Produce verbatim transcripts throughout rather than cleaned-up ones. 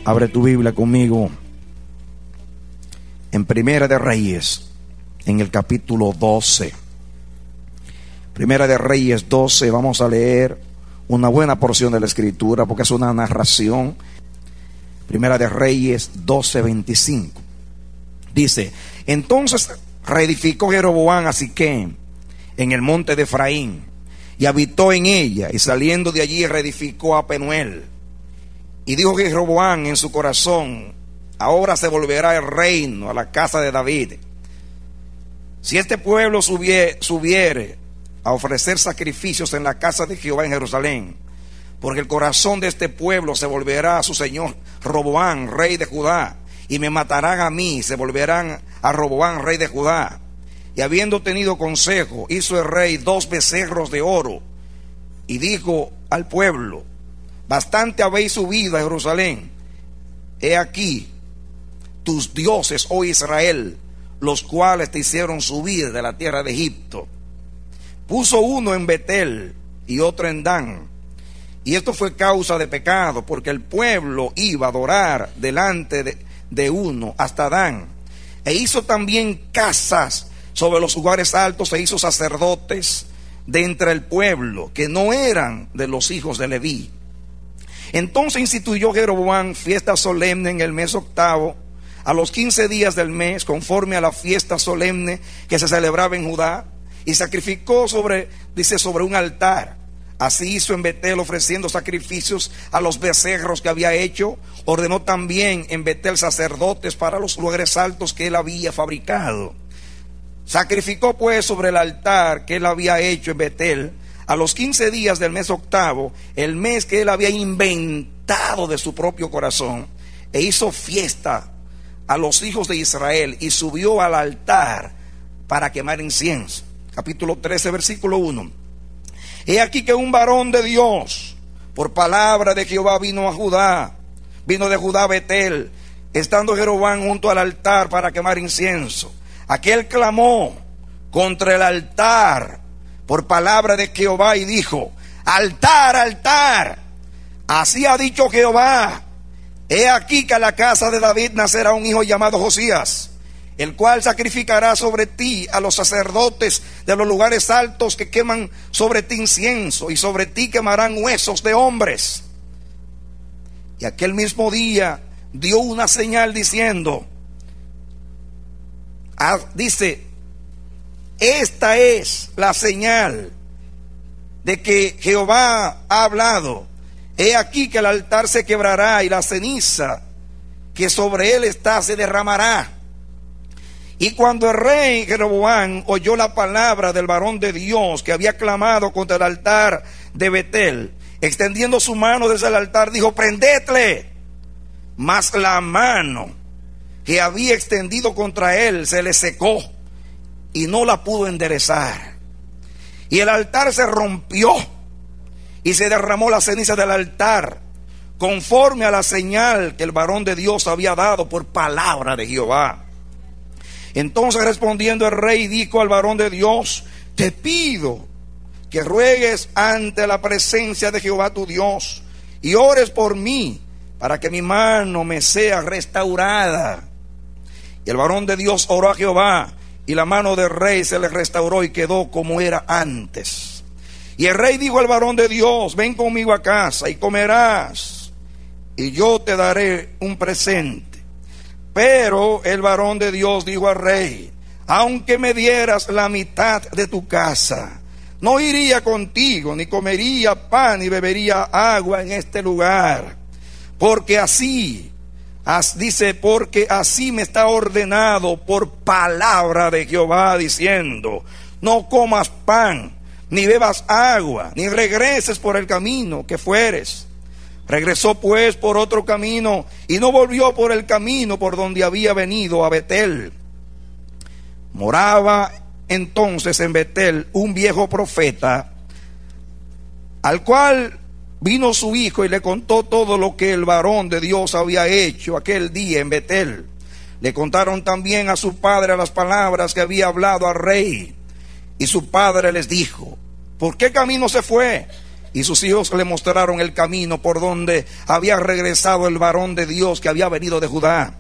Abre tu Biblia conmigo en Primera de Reyes, en el capítulo doce. Primera de Reyes doce, vamos a leer una buena porción de la escritura porque es una narración. Primera de Reyes doce, veinticinco. Dice: entonces reedificó Jeroboam a Siquem en el monte de Efraín y habitó en ella, y saliendo de allí reedificó a Penuel. Y dijo Jeroboam en su corazón: ahora se volverá el reino a la casa de David, si este pueblo subiere, subiere a ofrecer sacrificios en la casa de Jehová en Jerusalén, porque el corazón de este pueblo se volverá a su señor Roboam, rey de Judá, y me matarán a mí, se volverán a Roboam, rey de Judá. Y habiendo tenido consejo, hizo el rey dos becerros de oro, y dijo al pueblo: bastante habéis subido a Jerusalén, he aquí tus dioses, oh Israel, los cuales te hicieron subir de la tierra de Egipto. Puso uno en Betel y otro en Dan, y esto fue causa de pecado, porque el pueblo iba a adorar delante de, de uno hasta Dan. E hizo también casas sobre los lugares altos, e hizo sacerdotes de entre el pueblo, que no eran de los hijos de Leví. Entonces instituyó Jeroboam fiesta solemne en el mes octavo, a los quince días del mes, conforme a la fiesta solemne que se celebraba en Judá, y sacrificó sobre, dice, sobre un altar. Así hizo en Betel, ofreciendo sacrificios a los becerros que había hecho. Ordenó también en Betel sacerdotes para los lugares altos que él había fabricado. Sacrificó pues sobre el altar que él había hecho en Betel, a los quince días del mes octavo, el mes que él había inventado de su propio corazón, e hizo fiesta a los hijos de Israel, y subió al altar para quemar incienso. Capítulo trece, versículo uno. He aquí que un varón de Dios, por palabra de Jehová, vino a Judá, vino de Judá a Betel, estando Jeroboam junto al altar para quemar incienso. Aquel clamó contra el altar por palabra de Jehová y dijo: altar, altar, así ha dicho Jehová, he aquí que a la casa de David nacerá un hijo llamado Josías, el cual sacrificará sobre ti a los sacerdotes de los lugares altos que queman sobre ti incienso, y sobre ti quemarán huesos de hombres. Y aquel mismo día dio una señal diciendo, ah, dice, esta es la señal de que Jehová ha hablado. He aquí que el altar se quebrará y la ceniza que sobre él está se derramará. Y cuando el rey Jeroboam oyó la palabra del varón de Dios que había clamado contra el altar de Betel, extendiendo su mano desde el altar, dijo: prendedle. Mas la mano que había extendido contra él se le secó y no la pudo enderezar. Y el altar se rompió y se derramó la ceniza del altar, conforme a la señal que el varón de Dios había dado por palabra de Jehová. Entonces respondiendo el rey dijo al varón de Dios: te pido que ruegues ante la presencia de Jehová tu Dios y ores por mí para que mi mano me sea restaurada. Y el varón de Dios oró a Jehová, y la mano del rey se le restauró y quedó como era antes. Y el rey dijo al varón de Dios: ven conmigo a casa y comerás, y yo te daré un presente. Pero el varón de Dios dijo al rey: aunque me dieras la mitad de tu casa, no iría contigo, ni comería pan, ni bebería agua en este lugar. Porque así, as, dice, porque así me está ordenado por palabra de Jehová, diciendo: no comas pan, ni bebas agua, ni regreses por el camino que fueres. Regresó pues por otro camino, y no volvió por el camino por donde había venido a Betel. Moraba entonces en Betel un viejo profeta, al cual vino su hijo y le contó todo lo que el varón de Dios había hecho aquel día en Betel. Le contaron también a su padre las palabras que había hablado al rey. Y su padre les dijo: ¿por qué camino se fue? Y sus hijos le mostraron el camino por donde había regresado el varón de Dios que había venido de Judá.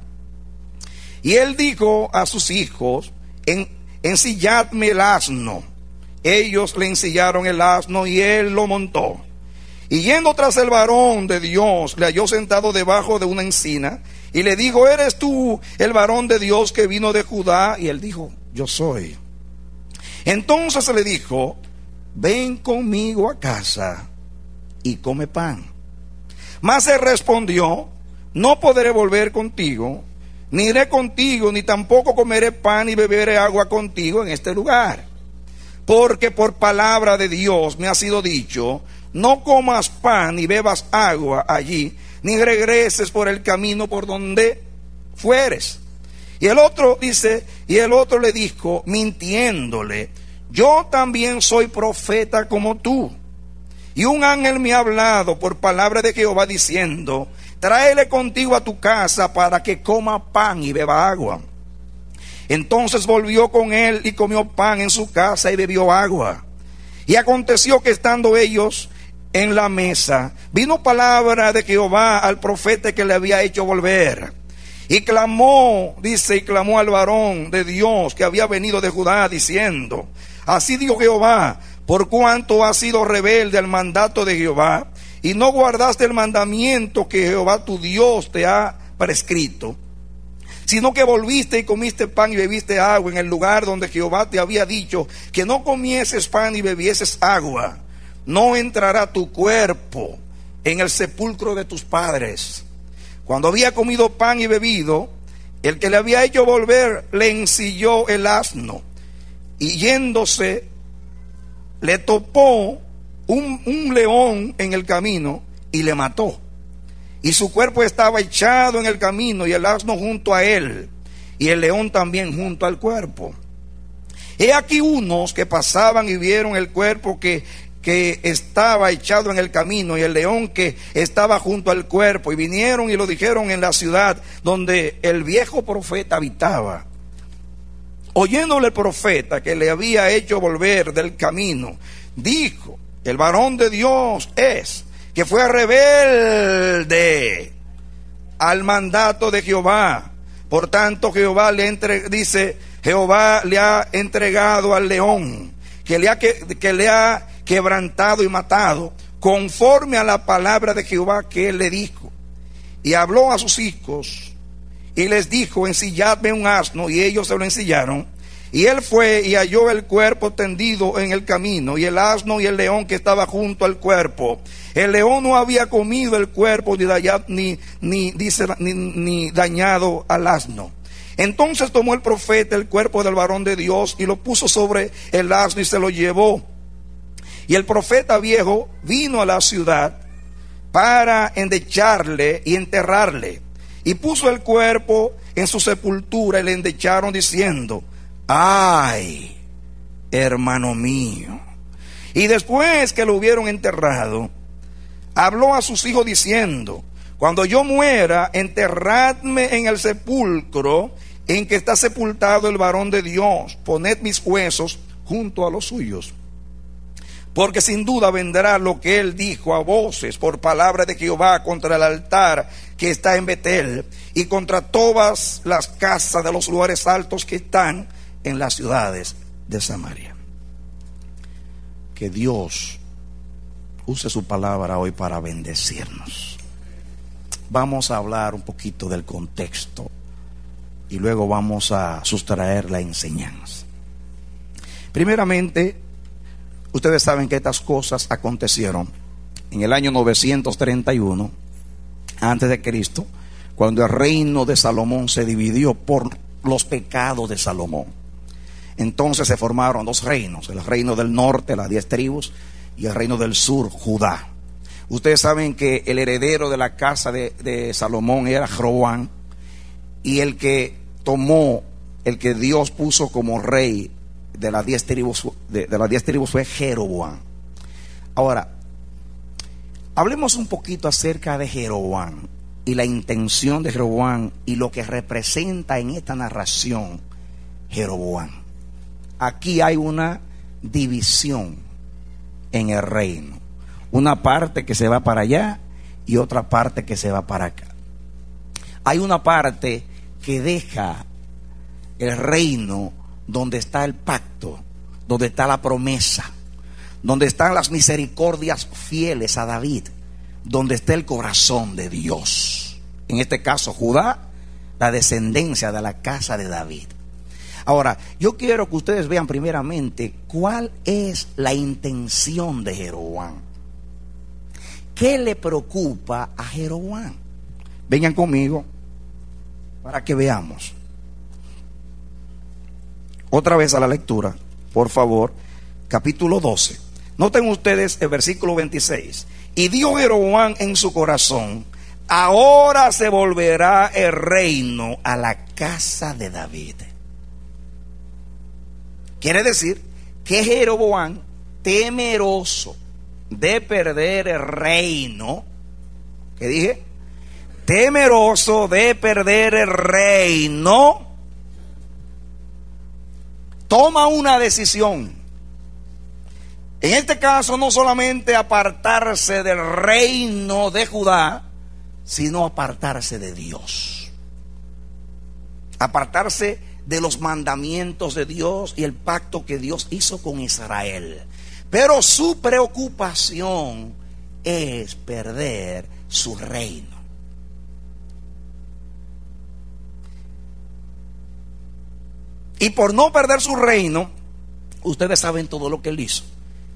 Y él dijo a sus hijos: en, ensilladme el asno. Ellos le ensillaron el asno y él lo montó. Y yendo tras el varón de Dios, le halló sentado debajo de una encina y le dijo: ¿eres tú el varón de Dios que vino de Judá? Y él dijo: yo soy. Entonces le dijo: ven conmigo a casa y come pan. Mas él respondió: no podré volver contigo, ni iré contigo, ni tampoco comeré pan ni beberé agua contigo en este lugar. Porque por palabra de Dios me ha sido dicho: no comas pan ni bebas agua allí, ni regreses por el camino por donde fueres. Y el otro dice, y el otro le dijo, mintiéndole: yo también soy profeta como tú. Y un ángel me ha hablado por palabra de Jehová diciendo: tráele contigo a tu casa para que coma pan y beba agua. Entonces volvió con él y comió pan en su casa y bebió agua. Y aconteció que estando ellos en la mesa, vino palabra de Jehová al profeta que le había hecho volver. Y clamó, dice, y clamó al varón de Dios que había venido de Judá, diciendo: así dijo Jehová, por cuanto has sido rebelde al mandato de Jehová, y no guardaste el mandamiento que Jehová tu Dios te ha prescrito, sino que volviste y comiste pan y bebiste agua en el lugar donde Jehová te había dicho que no comieses pan y bebieses agua, no entrará tu cuerpo en el sepulcro de tus padres. Cuando había comido pan y bebido, el que le había hecho volver le ensilló el asno, y yéndose le topó un, un león en el camino y le mató. Y su cuerpo estaba echado en el camino y el asno junto a él, y el león también junto al cuerpo. He aquí unos que pasaban y vieron el cuerpo que, que estaba echado en el camino y el león que estaba junto al cuerpo, y vinieron y lo dijeron en la ciudad donde el viejo profeta habitaba. Oyéndole el profeta que le había hecho volver del camino, dijo: el varón de Dios es que fue rebelde al mandato de Jehová. Por tanto Jehová le entre, dice Jehová le ha entregado al león, que le ha, que, que le ha quebrantado y matado, conforme a la palabra de Jehová que él le dijo. Y habló a sus hijos y les dijo: ensilladme un asno, y ellos se lo ensillaron. Y él fue y halló el cuerpo tendido en el camino, y el asno y el león que estaba junto al cuerpo. El león no había comido el cuerpo ni, dañado, ni, ni, dice, ni, ni dañado al asno. Entonces tomó el profeta el cuerpo del varón de Dios y lo puso sobre el asno y se lo llevó. Y el profeta viejo vino a la ciudad para endecharle y enterrarle. Y puso el cuerpo en su sepultura y le endecharon diciendo: ay, hermano mío. Y después que lo hubieron enterrado, habló a sus hijos diciendo: cuando yo muera, enterradme en el sepulcro en que está sepultado el varón de Dios, poned mis huesos junto a los suyos. Porque sin duda vendrá lo que él dijo a voces por palabra de Jehová contra el altar que está en Betel, y contra todas las casas de los lugares altos que están en las ciudades de Samaria. Que Dios use su palabra hoy para bendecirnos. Vamos a hablar un poquito del contexto y luego vamos a sustraer la enseñanza. Primeramente, ustedes saben que estas cosas acontecieron en el año novecientos treinta y uno antes de Cristo, cuando el reino de Salomón se dividió por los pecados de Salomón. Entonces se formaron dos reinos: el reino del norte, las diez tribus, y el reino del sur, Judá. Ustedes saben que el heredero de la casa de, de Salomón era Roboam, y el que tomó, el que Dios puso como rey de las diez tribus, de, de las diez tribus fue Jeroboam. Ahora, hablemos un poquito acerca de Jeroboam y la intención de Jeroboam y lo que representa en esta narración Jeroboam. Aquí hay una división en el reino. Una parte que se va para allá y otra parte que se va para acá. Hay una parte que deja el reino donde está el pacto, donde está la promesa, donde están las misericordias fieles a David, donde está el corazón de Dios. En este caso, Judá, la descendencia de la casa de David. Ahora, yo quiero que ustedes vean primeramente cuál es la intención de Jeroboam. ¿Qué le preocupa a Jeroboam? Vengan conmigo para que veamos. Otra vez a la lectura, por favor, capítulo doce. Noten ustedes el versículo veintiséis. Y dio Jeroboam en su corazón: ahora se volverá el reino a la casa de David. Quiere decir que Jeroboam, temeroso de perder el reino, ¿qué dije? Temeroso de perder el reino, toma una decisión. En este caso, no solamente apartarse del reino de Judá, sino apartarse de Dios. Apartarse de los mandamientos de Dios y el pacto que Dios hizo con Israel. Pero su preocupación es perder su reino. Y por no perder su reino, ustedes saben todo lo que él hizo.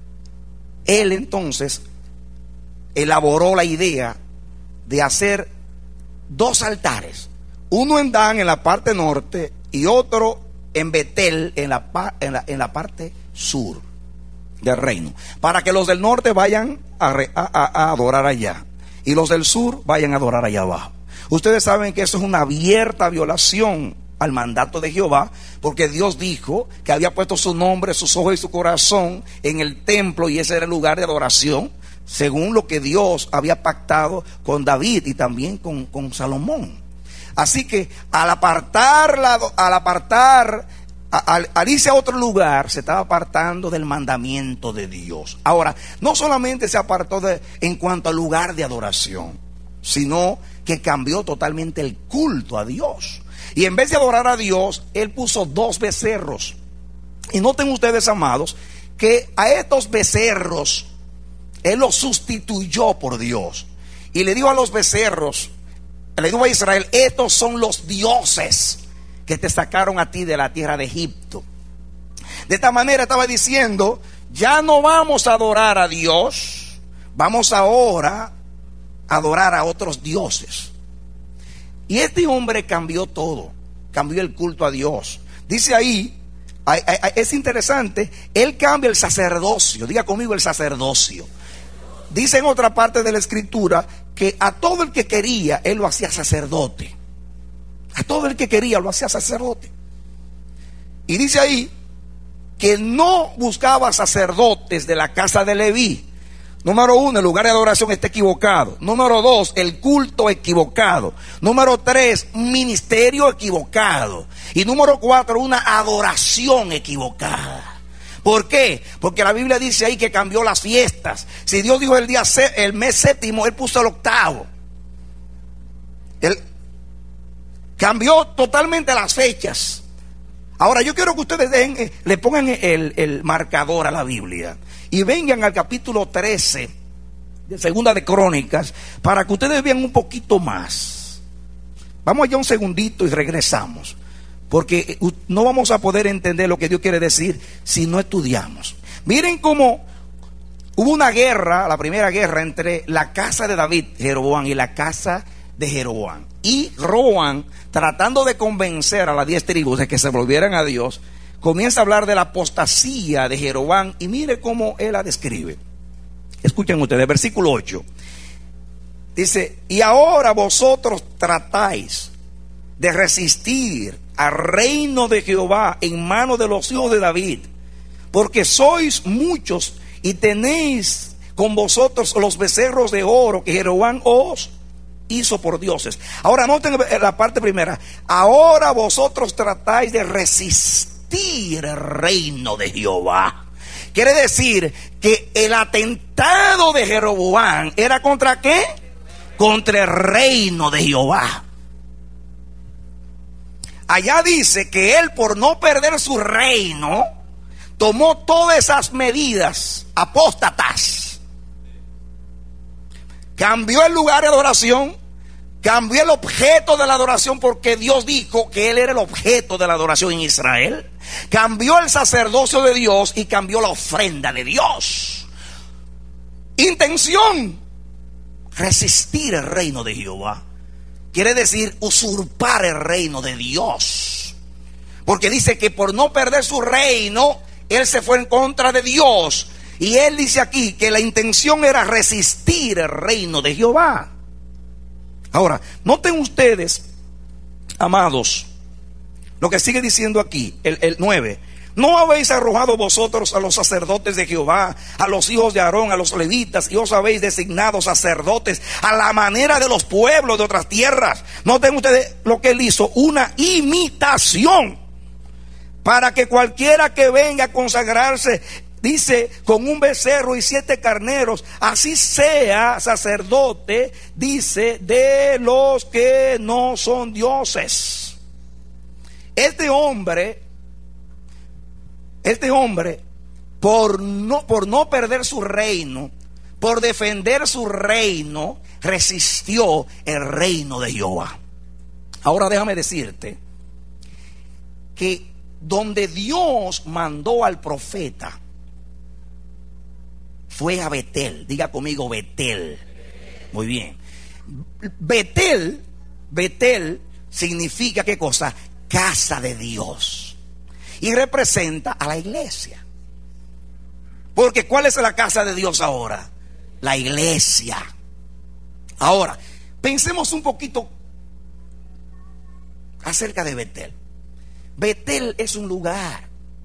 Él entonces elaboró la idea de hacer dos altares, uno en Dan, en la parte norte, y otro en Betel, en la, en la, en la parte sur del reino, para que los del norte vayan a, a, a adorar allá y los del sur vayan a adorar allá abajo. Ustedes saben que eso es una abierta violación al mandato de Jehová, porque Dios dijo que había puesto su nombre, sus ojos y su corazón en el templo, y ese era el lugar de adoración, según lo que Dios había pactado con David y también con, con Salomón. Así que al apartar, la, al apartar, al, al irse a otro lugar, se estaba apartando del mandamiento de Dios. Ahora, no solamente se apartó de, en cuanto al lugar de adoración, sino que cambió totalmente el culto a Dios. Y en vez de adorar a Dios, él puso dos becerros. Y noten ustedes, amados, que a estos becerros él los sustituyó por Dios. Y le dijo a los becerros, le dijo a Israel: estos son los dioses que te sacaron a ti de la tierra de Egipto. De esta manera estaba diciendo: ya no vamos a adorar a Dios, vamos ahora a adorar a otros dioses. Y este hombre cambió todo, cambió el culto a Dios. Dice ahí, es interesante, él cambia el sacerdocio. Diga conmigo: el sacerdocio. Dice en otra parte de la escritura que a todo el que quería, él lo hacía sacerdote. A todo el que quería lo hacía sacerdote. Y dice ahí que no buscaba sacerdotes de la casa de Leví. Número uno, el lugar de adoración está equivocado. Número dos, el culto equivocado. Número tres, ministerio equivocado. Y número cuatro, una adoración equivocada. ¿Por qué? Porque la Biblia dice ahí que cambió las fiestas. Si Dios dijo el día, el mes séptimo, él puso el octavo. Él cambió totalmente las fechas. Ahora yo quiero que ustedes den, eh, le pongan el, el marcador a la Biblia y vengan al capítulo trece de Segunda de Crónicas, para que ustedes vean un poquito más. Vamos allá un segundito y regresamos, porque no vamos a poder entender lo que Dios quiere decir si no estudiamos. Miren cómo hubo una guerra, la primera guerra entre la casa de David, Jeroboam, y la casa de Jeroboam. Y Roboam, tratando de convencer a las diez tribus de que se volvieran a Dios, comienza a hablar de la apostasía de Jeroboam, y mire cómo él la describe. Escuchen ustedes, versículo ocho. Dice: y ahora vosotros tratáis de resistir al reino de Jehová en manos de los hijos de David, porque sois muchos y tenéis con vosotros los becerros de oro que Jeroboam os hizo por dioses. Ahora noten la parte primera: ahora vosotros tratáis de resistir el reino de Jehová. Quiere decir que el atentado de Jeroboam era ¿contra qué? Contra el reino de Jehová. Allá dice que él, por no perder su reino, tomó todas esas medidas apóstatas. Cambió el lugar de adoración, cambió el objeto de la adoración, porque Dios dijo que él era el objeto de la adoración en Israel. Cambió el sacerdocio de Dios y cambió la ofrenda de Dios. Intención: resistir el reino de Jehová. Quiere decir usurpar el reino de Dios. Porque dice que por no perder su reino, él se fue en contra de Dios. Y él dice aquí que la intención era resistir el reino de Jehová. Ahora, noten ustedes, amados, lo que sigue diciendo aquí, el, el nueve. ¿No habéis arrojado vosotros a los sacerdotes de Jehová, a los hijos de Aarón, a los levitas, y os habéis designado sacerdotes a la manera de los pueblos de otras tierras? Noten ustedes lo que él hizo: una imitación, para que cualquiera que venga a consagrarse, dice, con un becerro y siete carneros, así sea sacerdote, dice, de los que no son dioses. Este hombre, este hombre, por no, por no perder su reino, por defender su reino, resistió el reino de Jehová. Ahora déjame decirte que donde Dios mandó al profeta fue a Betel. Diga conmigo, Betel. Muy bien. Betel, Betel significa ¿qué cosa? Casa de Dios. Y representa a la iglesia. Porque ¿cuál es la casa de Dios ahora? La iglesia. Ahora, pensemos un poquito acerca de Betel. Betel es un lugar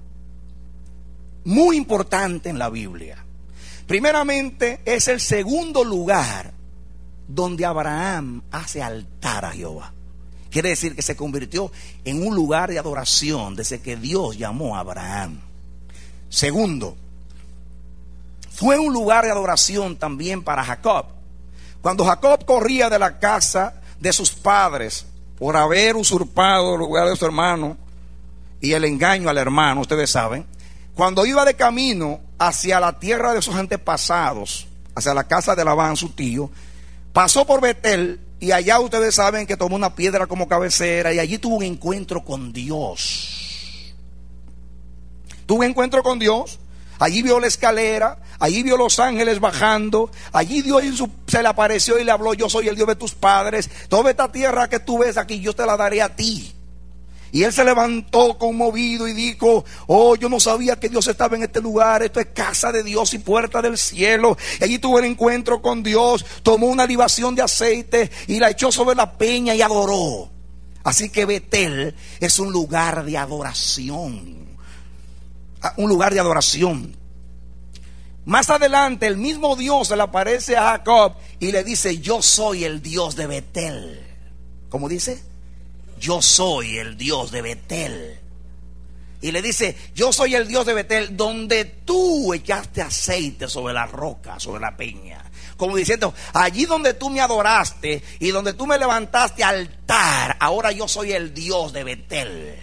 muy importante en la Biblia. Primeramente, es el segundo lugar donde Abraham hace altar a Jehová. Quiere decir que se convirtió en un lugar de adoración desde que Dios llamó a Abraham. Segundo, fue un lugar de adoración también para Jacob. Cuando Jacob corría de la casa de sus padres por haber usurpado el lugar de su hermano y el engaño al hermano, ustedes saben, cuando iba de camino hacia la tierra de sus antepasados, hacia la casa de Labán, su tío, pasó por Betel, y allá ustedes saben que tomó una piedra como cabecera, y allí tuvo un encuentro con Dios. Tuvo un encuentro con Dios. Allí vio la escalera, allí vio los ángeles bajando, allí Dios se le apareció y le habló: yo soy el Dios de tus padres, toda esta tierra que tú ves aquí yo te la daré a ti. Y él se levantó conmovido y dijo: oh, yo no sabía que Dios estaba en este lugar. Esto es casa de Dios y puerta del cielo. Y allí tuvo el encuentro con Dios. Tomó una libación de aceite y la echó sobre la peña y adoró. Así que Betel es un lugar de adoración. Un lugar de adoración. Más adelante el mismo Dios se le aparece a Jacob y le dice: yo soy el Dios de Betel. ¿Cómo dice? Yo soy el Dios de Betel. Y le dice: yo soy el Dios de Betel, donde tú echaste aceite sobre la roca, sobre la peña. Como diciendo: allí donde tú me adoraste y donde tú me levantaste altar, ahora yo soy el Dios de Betel.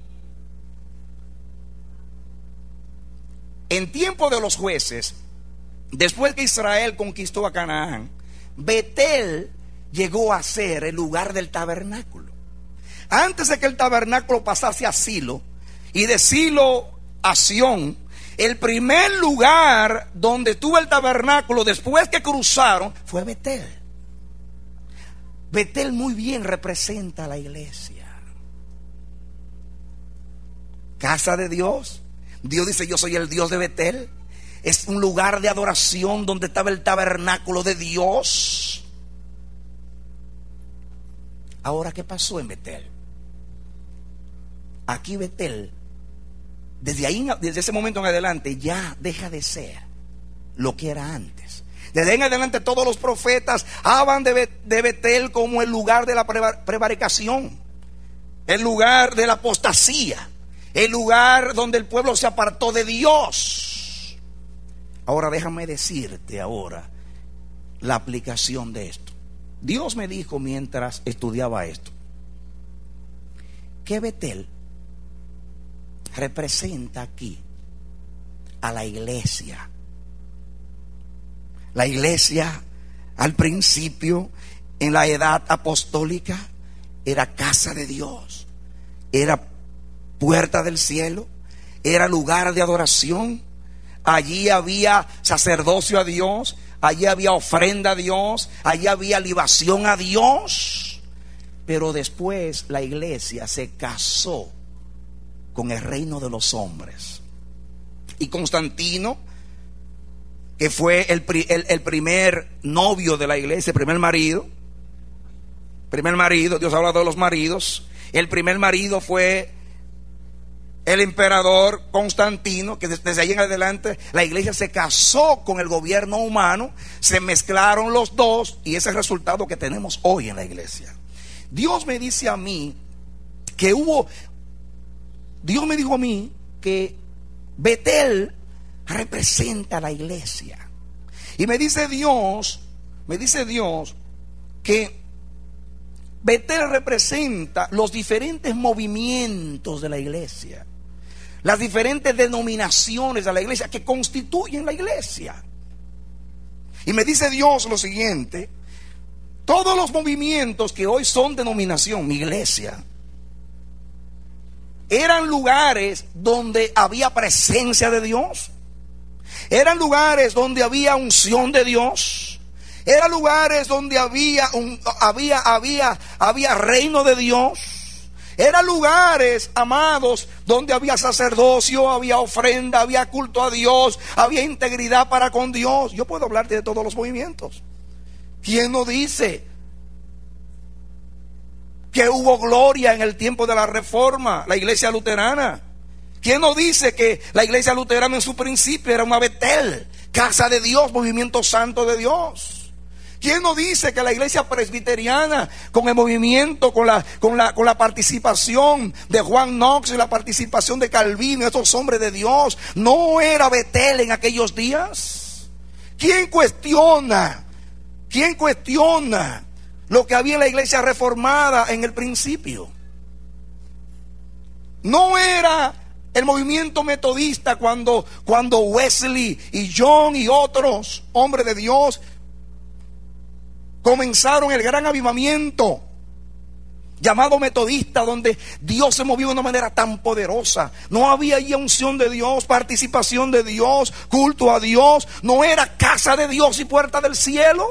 En tiempo de los jueces, después que Israel conquistó a Canaán, Betel llegó a ser el lugar del tabernáculo. Antes de que el tabernáculo pasase a Silo, y de Silo a Sión, el primer lugar donde tuvo el tabernáculo después que cruzaron fue Betel. Betel muy bien representa a la iglesia. Casa de Dios. Dios dice: yo soy el Dios de Betel. Es un lugar de adoración donde estaba el tabernáculo de Dios. Ahora, ¿qué pasó en Betel? Aquí Betel, desde ahí, desde ese momento en adelante, ya deja de ser lo que era antes. Desde ahí en adelante todos los profetas hablan de, de Betel como el lugar de la prevaricación, el lugar de la apostasía, el lugar donde el pueblo se apartó de Dios. Ahora déjame decirte ahora la aplicación de esto. Dios me dijo mientras estudiaba esto que Betel representa aquí a la iglesia. La iglesia al principio, en la edad apostólica, era casa de Dios, era puerta del cielo, era lugar de adoración. Allí había sacerdocio a Dios, allí había ofrenda a Dios, allí había libación a Dios. Pero después la iglesia se casó con el reino de los hombres. Y Constantino, que fue el, el, el primer novio de la iglesia, el primer marido, primer marido, Dios habla de los maridos. El primer marido fue el emperador Constantino, que desde ahí en adelante la iglesia se casó con el gobierno humano, se mezclaron los dos y ese es el resultado que tenemos hoy en la iglesia. Dios me dice a mí que hubo, Dios me dijo a mí que Betel representa a la iglesia. Y me dice Dios, me dice Dios que Betel representa los diferentes movimientos de la iglesia, las diferentes denominaciones de la iglesia que constituyen la iglesia. Y me dice Dios lo siguiente: todos los movimientos que hoy son denominación, mi iglesia, eran lugares donde había presencia de Dios, eran lugares donde había unción de Dios, eran lugares donde había un, había, había, había reino de Dios. Eran lugares, amados, donde había sacerdocio, había ofrenda, había culto a Dios, había integridad para con Dios. Yo puedo hablarte de todos los movimientos. ¿Quién no dice que hubo gloria en el tiempo de la Reforma, la iglesia luterana? ¿Quién no dice que la iglesia luterana en su principio era una Betel, casa de Dios, movimiento santo de Dios? ¿Quién no dice que la iglesia presbiteriana, con el movimiento, con la, con la, con la participación de Juan Knox y la participación de Calvino, estos hombres de Dios, no era Betel en aquellos días? ¿Quién cuestiona? ¿Quién cuestiona lo que había en la iglesia reformada en el principio? No era el movimiento metodista cuando, cuando Wesley y John y otros hombres de Dios comenzaron el gran avivamiento llamado metodista, donde Dios se movió de una manera tan poderosa. No había ahí unción de Dios, participación de Dios, culto a Dios. No era casa de Dios y puerta del cielo.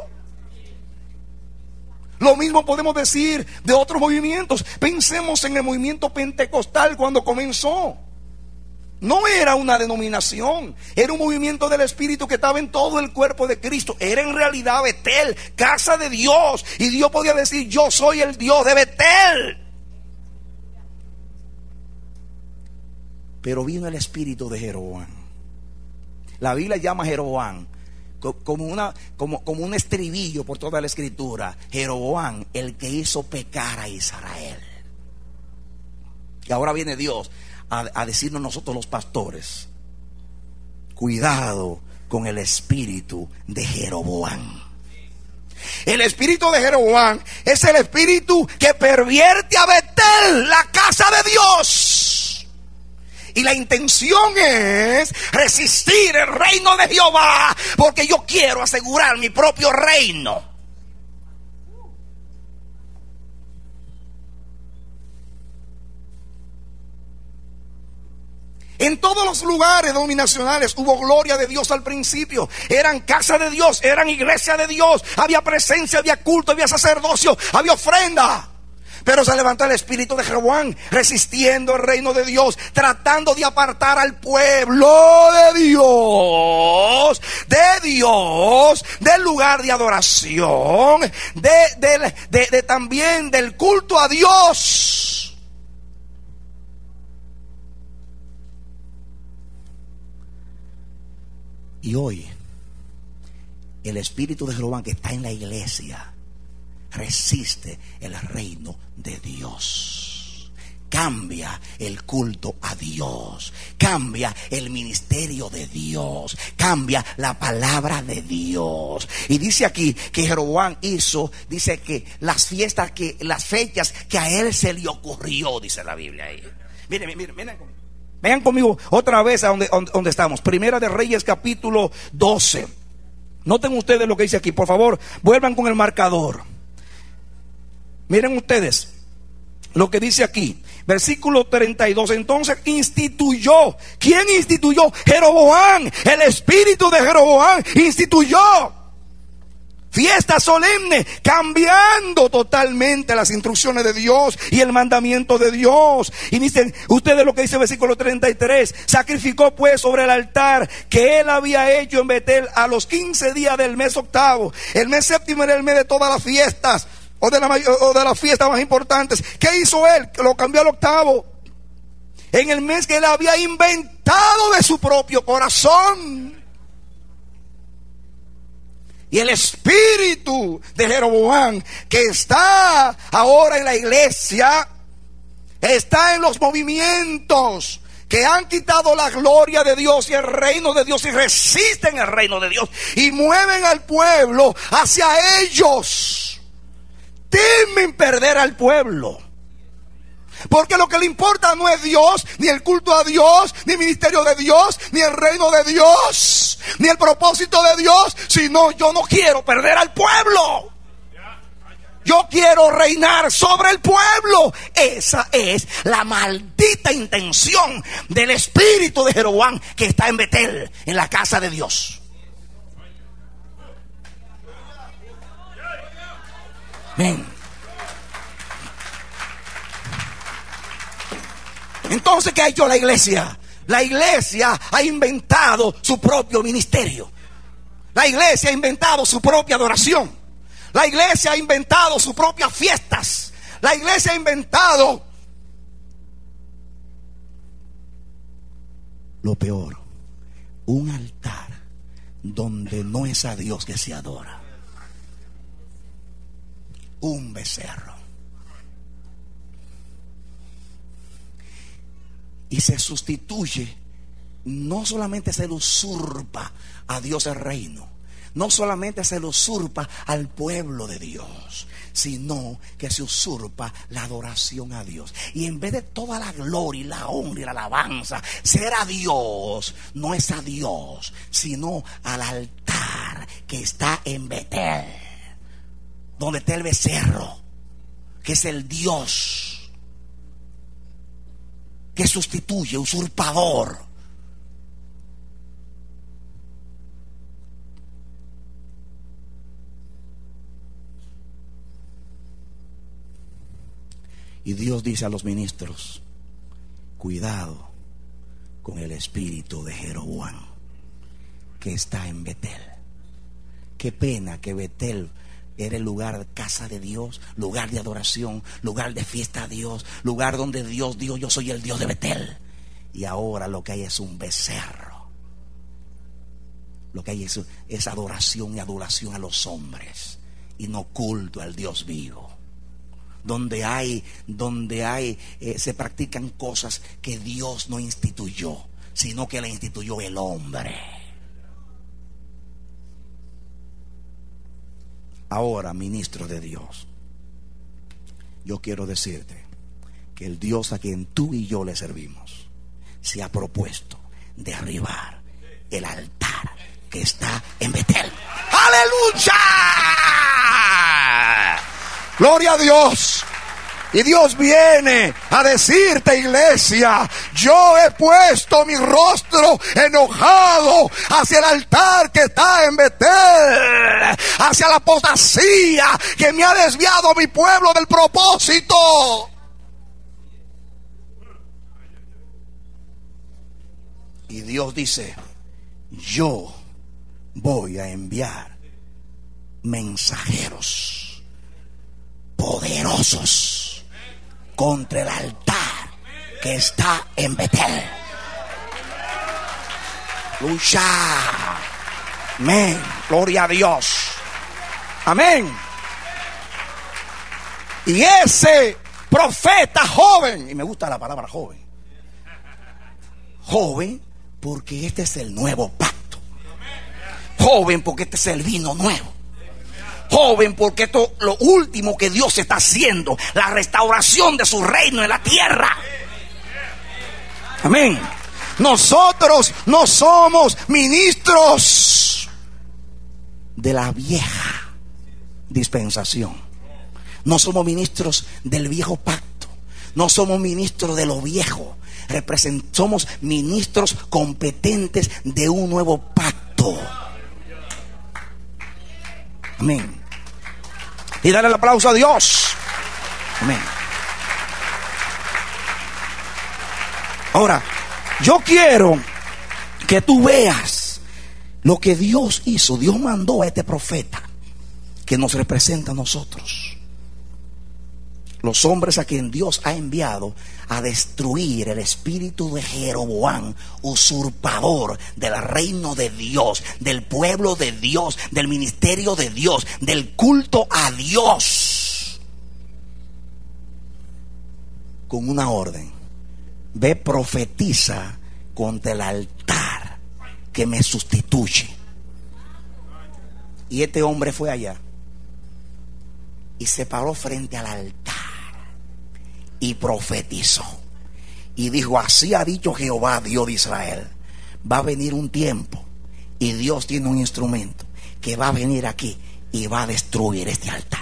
Lo mismo podemos decir de otros movimientos. Pensemos en el movimiento pentecostal cuando comenzó. No era una denominación, era un movimiento del Espíritu que estaba en todo el cuerpo de Cristo. Era en realidad Betel, casa de Dios. Y Dios podía decir: yo soy el Dios de Betel. Pero vino el espíritu de Jeroboam. La Biblia llama a Jeroboam como, una, como, como un estribillo por toda la escritura: Jeroboam, el que hizo pecar a Israel. Y ahora viene Dios A, a decirnos nosotros los pastores: cuidado con el espíritu de Jeroboam. El espíritu de Jeroboam es el espíritu que pervierte a Betel, la casa de Dios. Y la intención es resistir el reino de Jehová, porque yo quiero asegurar mi propio reino. En todos los lugares denominacionales hubo gloria de Dios al principio. Eran casa de Dios, eran iglesia de Dios. Había presencia, había culto, había sacerdocio, había ofrenda. Pero se levantó el espíritu de Jeroboam, resistiendo el reino de Dios, tratando de apartar al pueblo de Dios, de Dios, del lugar de adoración, de, de, de, de también del culto a Dios. Y hoy el espíritu de Jeroboam que está en la iglesia resiste el reino de Dios. cambia el culto a Dios, cambia el ministerio de Dios, cambia la palabra de Dios. Y dice aquí que Jeroboam hizo, dice que las fiestas, que las fechas que a él se le ocurrió, dice la Biblia ahí. Miren, miren, miren, vengan conmigo otra vez a donde, donde, donde estamos. Primera de Reyes capítulo doce. Noten ustedes lo que dice aquí, por favor, vuelvan con el marcador. Miren ustedes lo que dice aquí, versículo treinta y dos. Entonces instituyó. ¿Quién instituyó? Jeroboam. El espíritu de Jeroboam instituyó fiesta solemne, cambiando totalmente las instrucciones de Dios y el mandamiento de Dios. Y dicen ustedes lo que dice el versículo treinta y tres. Sacrificó pues sobre el altar que él había hecho en Betel a los quince días del mes octavo. El mes séptimo era el mes de todas las fiestas, o de, la, o de las fiestas más importantes. ¿Qué hizo él? Lo cambió al octavo, en el mes que él había inventado de su propio corazón. Y el espíritu de Jeroboam, que está ahora en la iglesia, está en los movimientos que han quitado la gloria de Dios y el reino de Dios, y resisten el reino de Dios y mueven al pueblo hacia ellos. Temen perder al pueblo, porque lo que le importa no es Dios, ni el culto a Dios, ni el ministerio de Dios, ni el reino de Dios, ni el propósito de Dios, sino yo no quiero perder al pueblo. Yo quiero reinar sobre el pueblo. Esa es la maldita intención del espíritu de Jeroboam, que está en Betel, en la casa de Dios. Ven. Entonces, ¿qué ha hecho la iglesia? La iglesia ha inventado su propio ministerio. La iglesia ha inventado su propia adoración. La iglesia ha inventado sus propias fiestas. La iglesia ha inventado lo peor, un altar donde no es a Dios que se adora, un becerro. Y se sustituye, no solamente se le usurpa a Dios el reino, no solamente se le usurpa al pueblo de Dios, sino que se usurpa la adoración a Dios. Y en vez de toda la gloria y la honra y la alabanza ser a Dios, no es a Dios, sino al altar que está en Betel, donde está el becerro, que es el Dios que sustituye, usurpador. Y Dios dice a los ministros: cuidado con el espíritu de Jeroboam, que está en Betel. Qué pena que Betel era el lugar, casa de Dios, lugar de adoración, lugar de fiesta a Dios, lugar donde Dios dijo: yo soy el Dios de Betel. Y ahora lo que hay es un becerro. Lo que hay es, es adoración y adoración a los hombres, y no culto al Dios vivo. Donde hay, donde hay, eh, se practican cosas que Dios no instituyó, sino que la instituyó el hombre. Ahora, ministro de Dios, yo quiero decirte que el Dios a quien tú y yo le servimos se ha propuesto derribar el altar que está en Betel. ¡Aleluya! ¡Gloria a Dios! Y Dios viene a decirte, iglesia: yo he puesto mi rostro enojado hacia el altar que está en Betel, hacia la apostasía que me ha desviado a mi pueblo del propósito. Y Dios dice: yo voy a enviar mensajeros poderosos contra el altar que está en Betel. Lucha. Amén. Gloria a Dios. Amén. Y ese profeta joven. Y me gusta la palabra joven. Joven porque este es el nuevo pacto. Joven porque este es el vino nuevo. Joven porque esto es lo último que Dios está haciendo. La restauración de su reino en la tierra. Amén. Nosotros no somos ministros de la vieja dispensación. No somos ministros del viejo pacto. No somos ministros de lo viejo. Represent- somos ministros competentes de un nuevo pacto. Amén. Y dale el aplauso a Dios. Amén. Ahora, yo quiero que tú veas lo que Dios hizo. Dios mandó a este profeta que nos representa a nosotros, los hombres a quien Dios ha enviado a destruir el espíritu de Jeroboam, usurpador del reino de Dios, del pueblo de Dios, del ministerio de Dios, del culto a Dios, con una orden: ve, profetiza contra el altar que me sustituye. Y este hombre fue allá y se paró frente al altar y profetizó y dijo: así ha dicho Jehová, Dios de Israel, va a venir un tiempo y Dios tiene un instrumento que va a venir aquí y va a destruir este altar.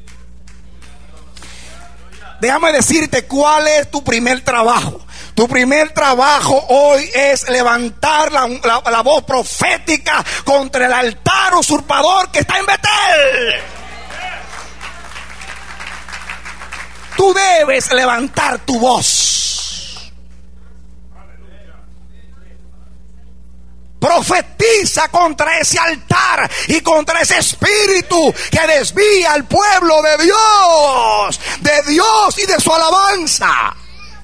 Déjame decirte cuál es tu primer trabajo. Tu primer trabajo hoy es levantar la, la, la voz profética contra el altar usurpador que está en Betel. Tú debes levantar tu voz. Profetiza contra ese altar y contra ese espíritu que desvía al pueblo de Dios, de Dios y de su alabanza.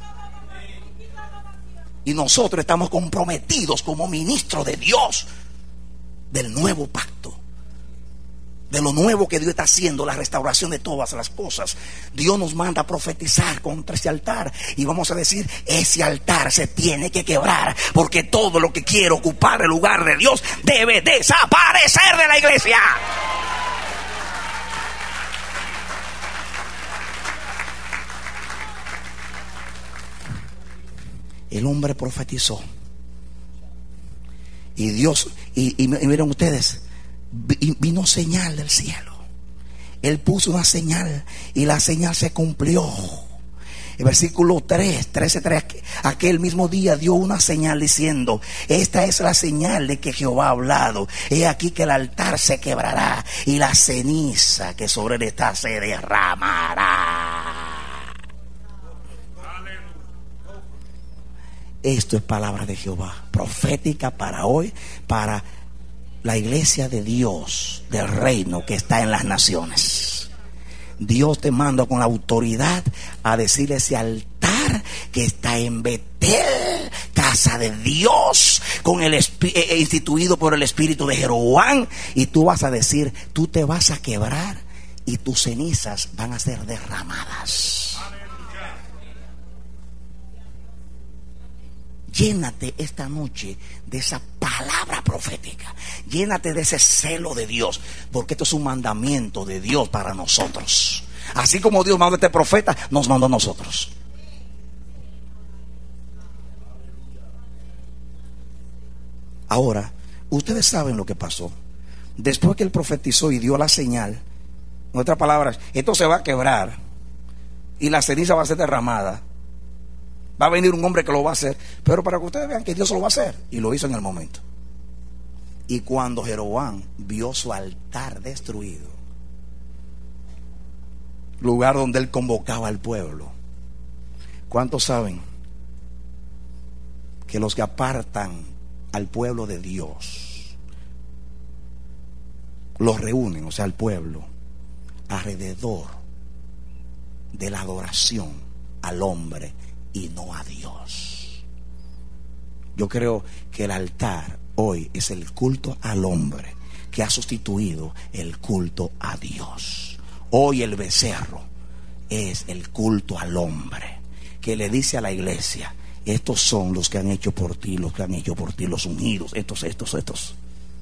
Y nosotros estamos comprometidos como ministros de Dios, del nuevo pacto, de lo nuevo que Dios está haciendo, la restauración de todas las cosas. Dios nos manda a profetizar contra ese altar y vamos a decir: ese altar se tiene que quebrar, porque todo lo que quiere ocupar el lugar de Dios debe desaparecer de la iglesia. El hombre profetizó y Dios, y, y, y miren ustedes, vino señal del cielo. Él puso una señal y la señal se cumplió. El versículo tres, trece tres, aquel mismo día dio una señal diciendo: esta es la señal de que Jehová ha hablado. He aquí que el altar se quebrará y la ceniza que sobre él está se derramará. Esto es palabra de Jehová, profética para hoy, para la iglesia de Dios, del reino que está en las naciones. Dios te manda con la autoridad a decirle: ese altar que está en Betel, casa de Dios, con el eh, instituido por el espíritu de Jeroboam, y tú vas a decir: tú te vas a quebrar y tus cenizas van a ser derramadas. Llénate esta noche de esa palabra profética. Llénate de ese celo de Dios, porque esto es un mandamiento de Dios para nosotros. Así como Dios mandó a este profeta, nos mandó a nosotros. Ahora, ustedes saben lo que pasó. Después que él profetizó y dio la señal, en otras palabras, esto se va a quebrar y la ceniza va a ser derramada. Va a venir un hombre que lo va a hacer, pero para que ustedes vean que Dios lo va a hacer. Y lo hizo en el momento. Y cuando Jeroboam vio su altar destruido, lugar donde él convocaba al pueblo, ¿cuántos saben que los que apartan al pueblo de Dios los reúnen, o sea, al pueblo, alrededor de la adoración al hombre y no a Dios? Yo creo que el altar hoy es el culto al hombre que ha sustituido el culto a Dios. Hoy el becerro es el culto al hombre, que le dice a la iglesia: estos son los que han hecho por ti, los que han hecho por ti, los ungidos, estos, estos, estos.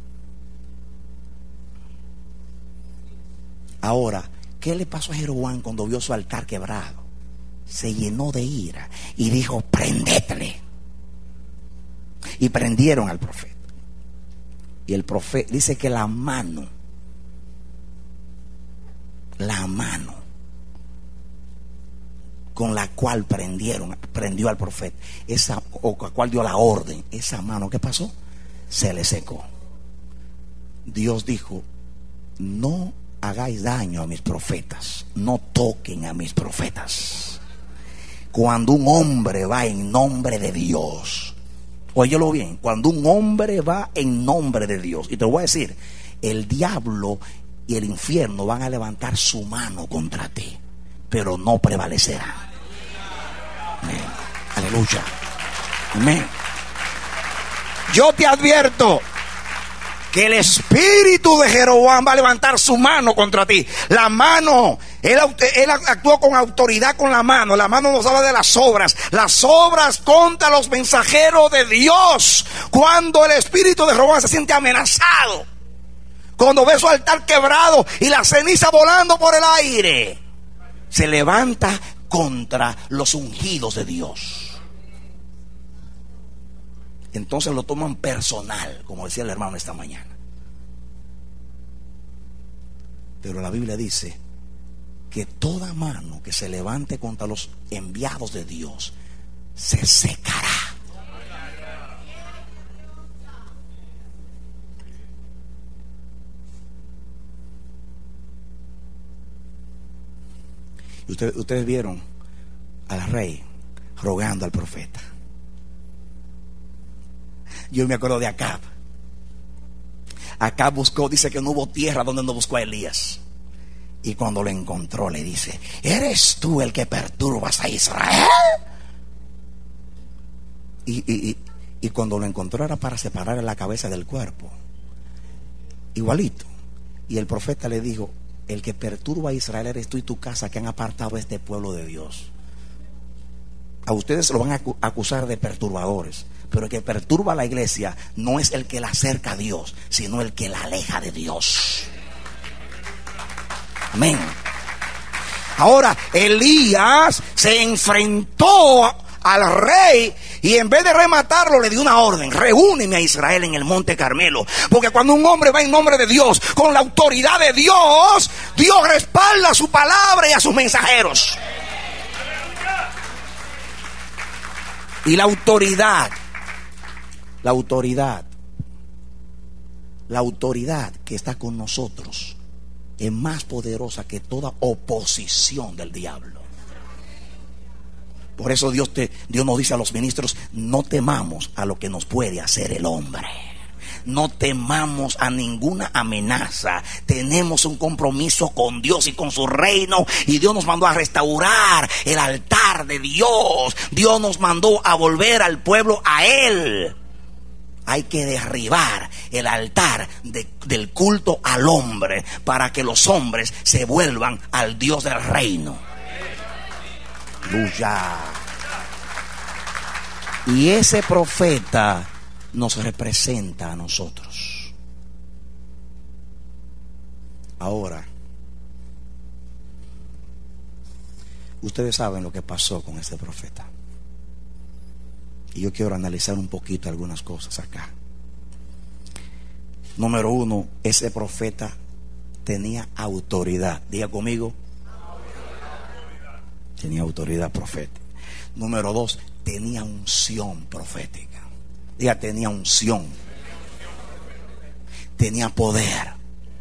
Ahora, ¿qué le pasó a Jeroboam cuando vio su altar quebrado? Se llenó de ira y dijo: prendedle. Y prendieron al profeta. Y el profeta dice que la mano, la mano con la cual prendieron, prendió al profeta, esa, o con la cual dio la orden, esa mano, ¿qué pasó? Se le secó. Dios dijo: no hagáis daño a mis profetas, no toquen a mis profetas. Cuando un hombre va en nombre de Dios, óyelo bien, cuando un hombre va en nombre de Dios, y te lo voy a decir, el diablo y el infierno van a levantar su mano contra ti, pero no prevalecerá. Amén. Aleluya. Amén. Yo te advierto que el espíritu de Jeroboam va a levantar su mano contra ti. La mano, él, él actuó con autoridad con la mano. La mano nos habla de las obras. Las obras contra los mensajeros de Dios. Cuando el espíritu de Jeroboam se siente amenazado, cuando ve su altar quebrado y la ceniza volando por el aire, se levanta contra los ungidos de Dios. Entonces lo toman personal, como decía el hermano esta mañana. Pero la Biblia dice que toda mano que se levante contra los enviados de Dios se secará. Y ustedes, ustedes vieron al rey rogando al profeta. Yo me acuerdo de Acab. Acab buscó, dice que no hubo tierra donde no buscó a Elías. Y cuando lo encontró le dice: ¿eres tú el que perturbas a Israel? Y, y, y, y cuando lo encontró era para separar la cabeza del cuerpo. Igualito. Y el profeta le dijo: el que perturba a Israel eres tú y tu casa, que han apartado a este pueblo de Dios. A ustedes se lo van a acusar de perturbadores, pero el que perturba a la iglesia no es el que la acerca a Dios, sino el que la aleja de Dios. Amén. Ahora Elías se enfrentó al rey y en vez de rematarlo le dio una orden: reúneme a Israel en el monte Carmelo. Porque cuando un hombre va en nombre de Dios, con la autoridad de Dios, Dios respalda su palabra y a sus mensajeros. Y la autoridad, la autoridad, la autoridad que está con nosotros es más poderosa que toda oposición del diablo. Por eso Dios, te, Dios nos dice a los ministros: no temamos a lo que nos puede hacer el hombre. No temamos a ninguna amenaza. Tenemos un compromiso con Dios y con su reino. Y Dios nos mandó a restaurar el altar de Dios. Dios nos mandó a volver al pueblo a Él. Hay que derribar el altar de, del culto al hombre, para que los hombres se vuelvan al Dios del reino. Aleluya. Y ese profeta nos representa a nosotros. Ahora, ustedes saben lo que pasó con este profeta. Y yo quiero analizar un poquito algunas cosas acá. Número uno, ese profeta tenía autoridad. Diga conmigo: tenía autoridad profética. Número dos, tenía unción profética. Diga: tenía unción. Tenía poder.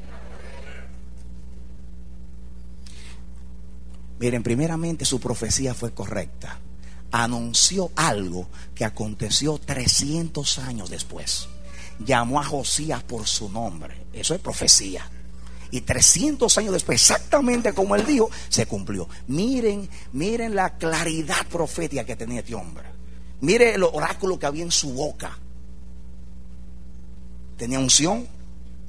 Miren, primeramente su profecía fue correcta. Anunció algo que aconteció trescientos años después. Llamó a Josías por su nombre. Eso es profecía. Y trescientos años después, exactamente como él dijo, se cumplió. Miren, miren la claridad profética que tenía este hombre. Mire el oráculo que había en su boca. Tenía unción,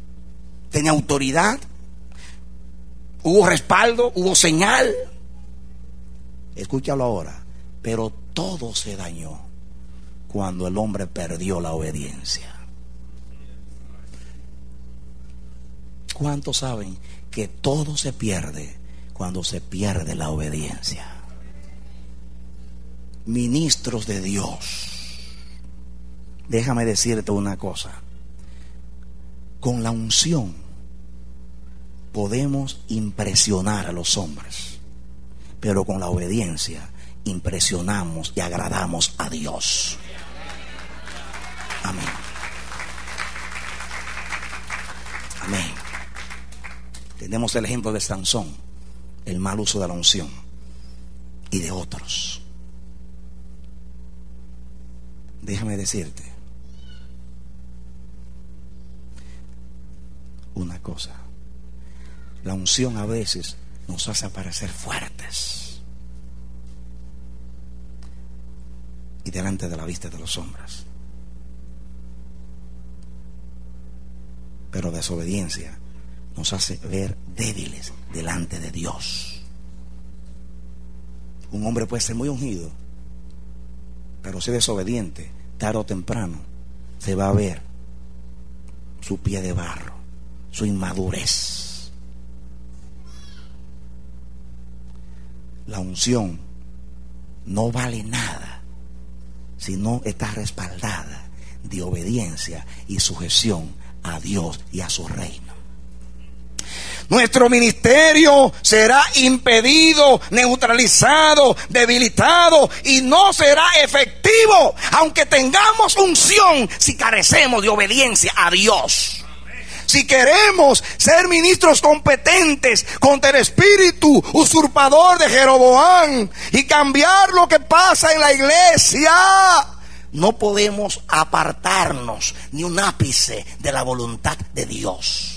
tenía autoridad, hubo respaldo, hubo señal. escúchalo ahora, pero todo se dañó cuando el hombre perdió la obediencia. ¿Cuántos saben que todo se pierde cuando se pierde la obediencia? Ministros de Dios, déjame decirte una cosa. Con la unción podemos impresionar a los hombres, pero con la obediencia impresionamos y agradamos a Dios. Amén. Amén. Tenemos el ejemplo de Sansón, el mal uso de la unción, y de otros. Déjame decirte una cosa. La unción a veces nos hace parecer fuertes y delante de la vista de los hombres, pero desobediencia nos hace ver débiles delante de Dios. Un hombre puede ser muy ungido, pero si es desobediente, tarde o temprano se va a ver su pie de barro, su inmadurez. La unción no vale nada si no está respaldada de obediencia y sujeción a Dios y a su reino. Nuestro ministerio será impedido, neutralizado, debilitado y no será efectivo, aunque tengamos unción, si carecemos de obediencia a Dios. Si queremos ser ministros competentes contra el espíritu usurpador de Jeroboam y cambiar lo que pasa en la iglesia, no podemos apartarnos ni un ápice de la voluntad de Dios.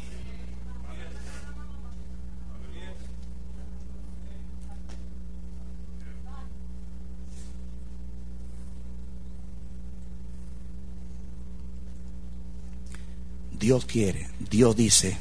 Dios quiere, Dios dice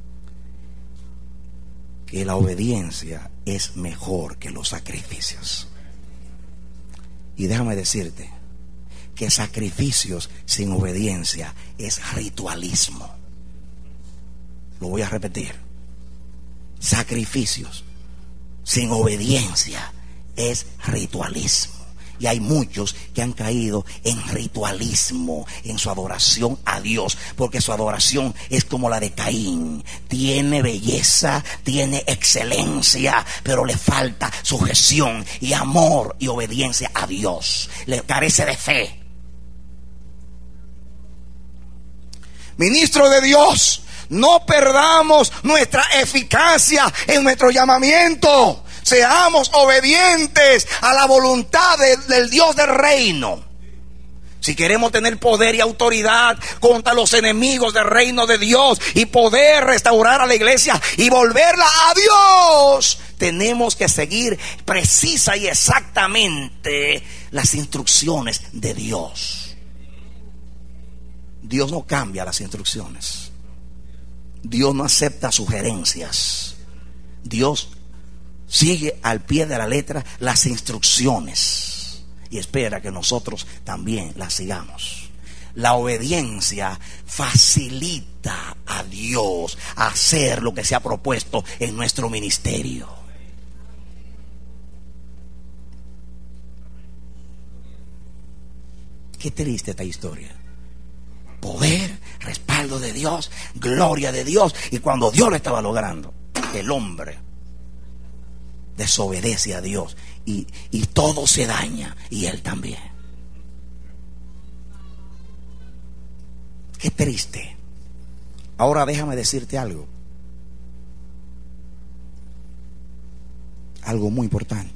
que la obediencia es mejor que los sacrificios. Y déjame decirte que sacrificios sin obediencia es ritualismo. Lo voy a repetir. Sacrificios sin obediencia es ritualismo. Y hay muchos que han caído en ritualismo, en su adoración a Dios, porque su adoración es como la de Caín. Tiene belleza, tiene excelencia, pero le falta sujeción y amor y obediencia a Dios. Le carece de fe. Ministro de Dios, no perdamos nuestra eficacia en nuestro llamamiento. Seamos obedientes a la voluntad de, del Dios del reino. Si queremos tener poder y autoridad contra los enemigos del reino de Dios y poder restaurar a la iglesia y volverla a Dios, tenemos que seguir precisa y exactamente las instrucciones de Dios. Dios no cambia las instrucciones. Dios no acepta sugerencias. Dios sigue al pie de la letra las instrucciones y espera que nosotros también las sigamos. La obediencia facilita a Dios hacer lo que se ha propuesto en nuestro ministerio. Qué triste esta historia. Poder, respaldo de Dios, gloria de Dios, y cuando Dios lo estaba logrando, el hombre desobedece a Dios y, y todo se daña, y él también. Qué triste. Ahora déjame decirte algo, algo muy importante.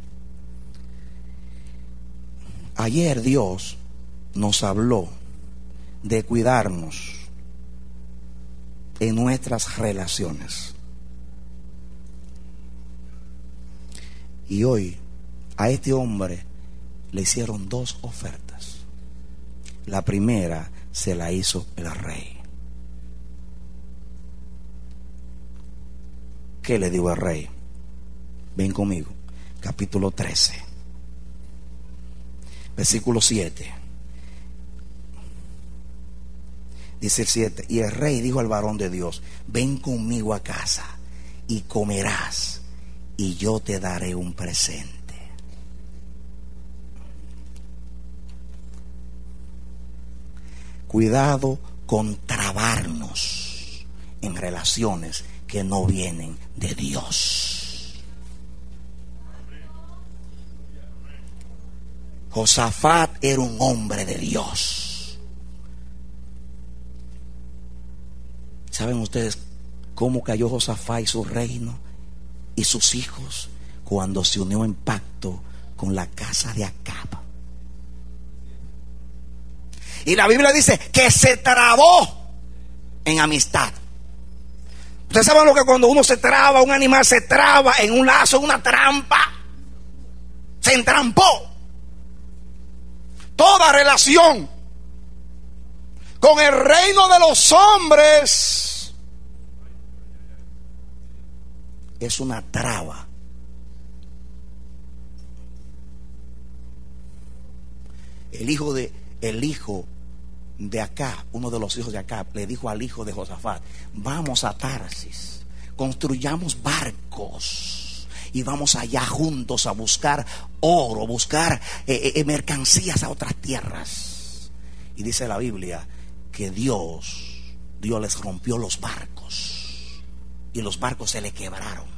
Ayer Dios nos habló de cuidarnos en nuestras relaciones. Y hoy a este hombre le hicieron dos ofertas. La primera se la hizo el rey. ¿Qué le dijo el rey? Ven conmigo. capítulo trece, versículo siete. Dice el siete: y el rey dijo al varón de Dios: ven conmigo a casa y comerás, y yo te daré un presente. Cuidado con trabarnos en relaciones que no vienen de Dios. Josafat era un hombre de Dios. ¿Saben ustedes cómo cayó Josafat y su reino y sus hijos? Cuando se unió en pacto con la casa de Acab. Y la Biblia dice que se trabó en amistad. Ustedes saben lo que cuando uno se traba, un animal se traba en un lazo, en una trampa. Se entrampó. Toda relación con el reino de los hombres es una traba. El hijo de el hijo de Acab, uno de los hijos de Acab, le dijo al hijo de Josafat: vamos a Tarsis, construyamos barcos y vamos allá juntos a buscar oro, buscar eh, eh, mercancías a otras tierras. Y dice la Biblia que Dios, Dios les rompió los barcos y los barcos se le quebraron.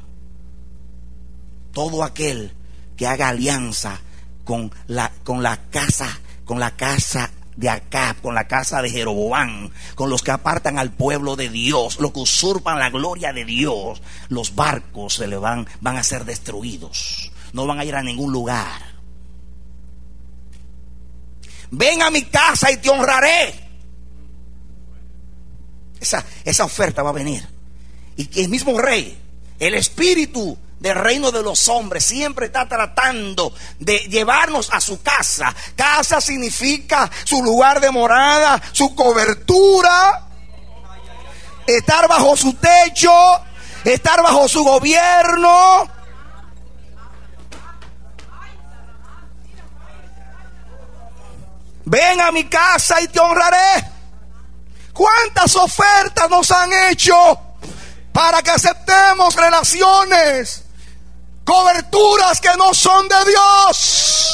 Todo aquel que haga alianza con la, con la casa, con la casa de Acab, con la casa de Jeroboam, con los que apartan al pueblo de Dios, los que usurpan la gloria de Dios, los barcos se le van, van a ser destruidos, no van a ir a ningún lugar. Ven a mi casa y te honraré. Esa, esa oferta va a venir. Y que el mismo rey, el espíritu del reino de los hombres, siempre está tratando de llevarnos a su casa. Casa significa su lugar de morada, su cobertura, estar bajo su techo, estar bajo su gobierno. Ven a mi casa y te honraré. ¿Cuántas ofertas nos han hecho para que aceptemos relaciones, coberturas que no son de Dios?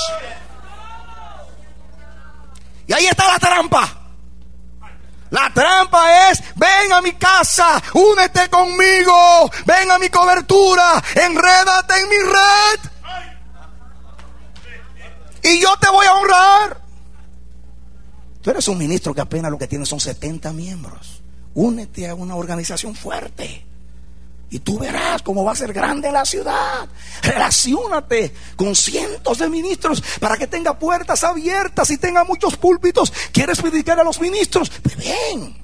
Y ahí está la trampa. La trampa es: ven a mi casa, únete conmigo, ven a mi cobertura, enrédate en mi red y yo te voy a honrar. Tú eres un ministro que apenas lo que tiene son setenta miembros. Únete a una organización fuerte y tú verás cómo va a ser grande la ciudad. Relaciónate con cientos de ministros para que tenga puertas abiertas y tenga muchos púlpitos. ¿Quieres predicar a los ministros? Pues ven,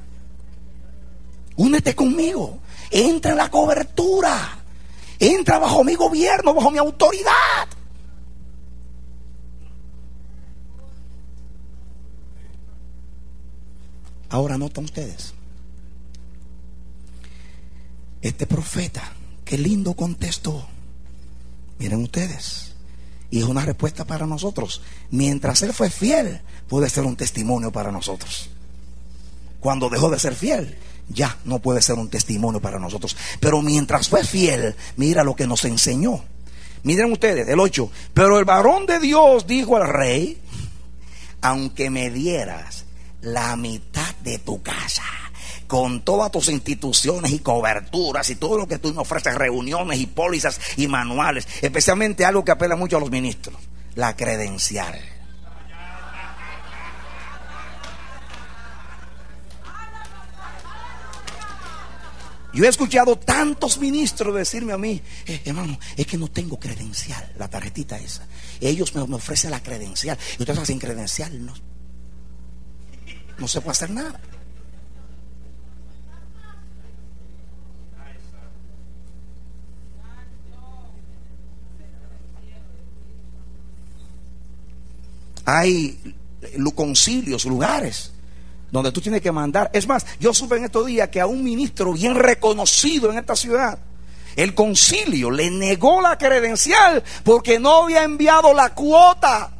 únete conmigo, entra en la cobertura, entra bajo mi gobierno, bajo mi autoridad. Ahora notan ustedes, este profeta, qué lindo contestó. Miren ustedes, y es una respuesta para nosotros. Mientras él fue fiel, puede ser un testimonio para nosotros. Cuando dejó de ser fiel, ya no puede ser un testimonio para nosotros. Pero mientras fue fiel, mira lo que nos enseñó. Miren ustedes, el ocho: pero el varón de Dios dijo al rey: aunque me dieras la mitad de tu casa, con todas tus instituciones y coberturas y todo lo que tú me ofreces, reuniones y pólizas y manuales, especialmente algo que apela mucho a los ministros, la credencial. Yo he escuchado tantos ministros decirme a mí: eh, hermano, es que no tengo credencial, la tarjetita esa. Ellos me, me ofrecen la credencial y ustedes sin credencial no, no se puede hacer nada. Hay concilios, lugares donde tú tienes que mandar. Es más, yo supe en estos días que a un ministro bien reconocido en esta ciudad, El concilio le negó la credencial porque no había enviado la cuota.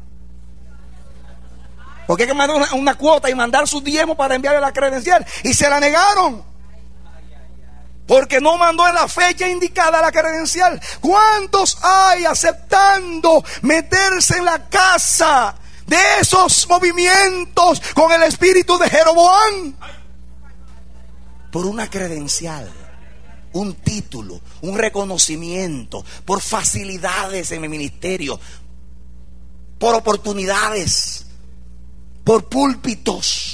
Porque hay que mandar una, una cuota y mandar su diezmo para enviarle la credencial. Y se la negaron. Porque no mandó en la fecha indicada la credencial. ¿Cuántos hay aceptando meterse en la casa de esos movimientos con el espíritu de Jeroboam? Por una credencial, un título, un reconocimiento, por facilidades en el ministerio, por oportunidades, por púlpitos.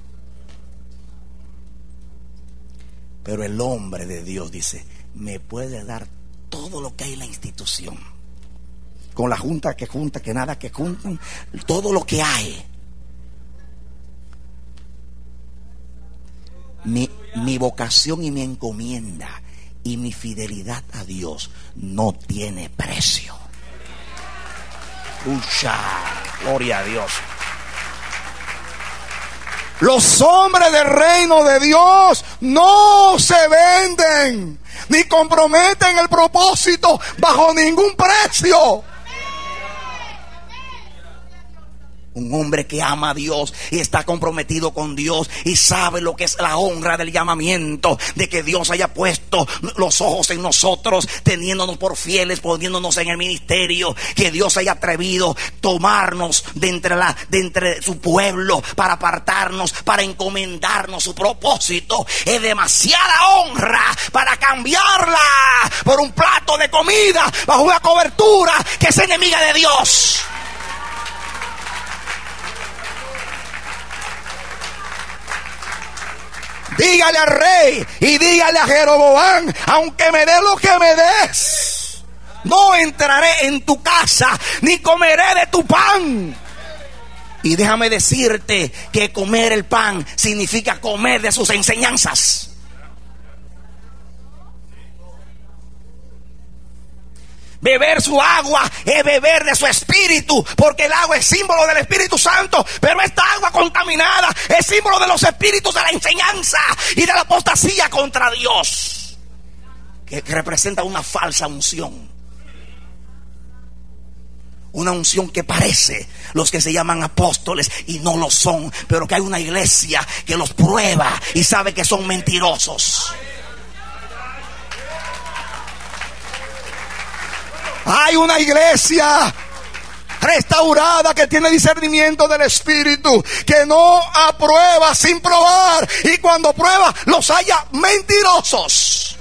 Pero el hombre de Dios dice: me puede dar todo lo que hay en la institución, con la junta que junta, que nada que juntan, todo lo que hay. Mi, mi vocación y mi encomienda y mi fidelidad a Dios no tiene precio. Ucha, gloria a Dios. Los hombres del reino de Dios no se venden ni comprometen el propósito bajo ningún precio. Un hombre que ama a Dios y está comprometido con Dios y sabe lo que es la honra del llamamiento, de que Dios haya puesto los ojos en nosotros, teniéndonos por fieles, poniéndonos en el ministerio, que Dios haya atrevido tomarnos de entre, la, de entre su pueblo para apartarnos, para encomendarnos su propósito. Es demasiada honra para cambiarla por un plato de comida bajo una cobertura que es enemiga de Dios. Dígale al rey y dígale a Jeroboam: aunque me des lo que me des, no entraré en tu casa ni comeré de tu pan. Y déjame decirte que comer el pan significa comer de sus enseñanzas. Beber su agua es beber de su espíritu, porque el agua es símbolo del Espíritu Santo, pero esta agua contaminada es símbolo de los espíritus de la enseñanza y de la apostasía contra Dios, que, que representa una falsa unción. Una unción que parece los que se llaman apóstoles y no lo son, pero que hay una iglesia que los prueba y sabe que son mentirosos. Hay una iglesia restaurada que tiene discernimiento del Espíritu, que no aprueba sin probar, y cuando prueba los halla mentirosos.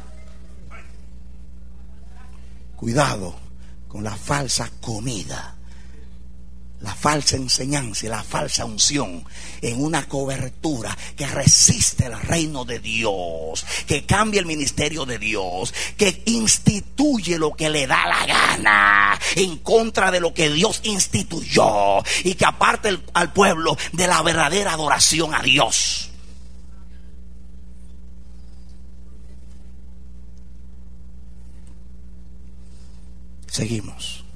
Cuidado con la falsa comida, la falsa enseñanza y la falsa unción en una cobertura que resiste el reino de Dios, que cambia el ministerio de Dios, que instituye lo que le da la gana en contra de lo que Dios instituyó, y que aparte el, al pueblo de la verdadera adoración a Dios. Seguimos.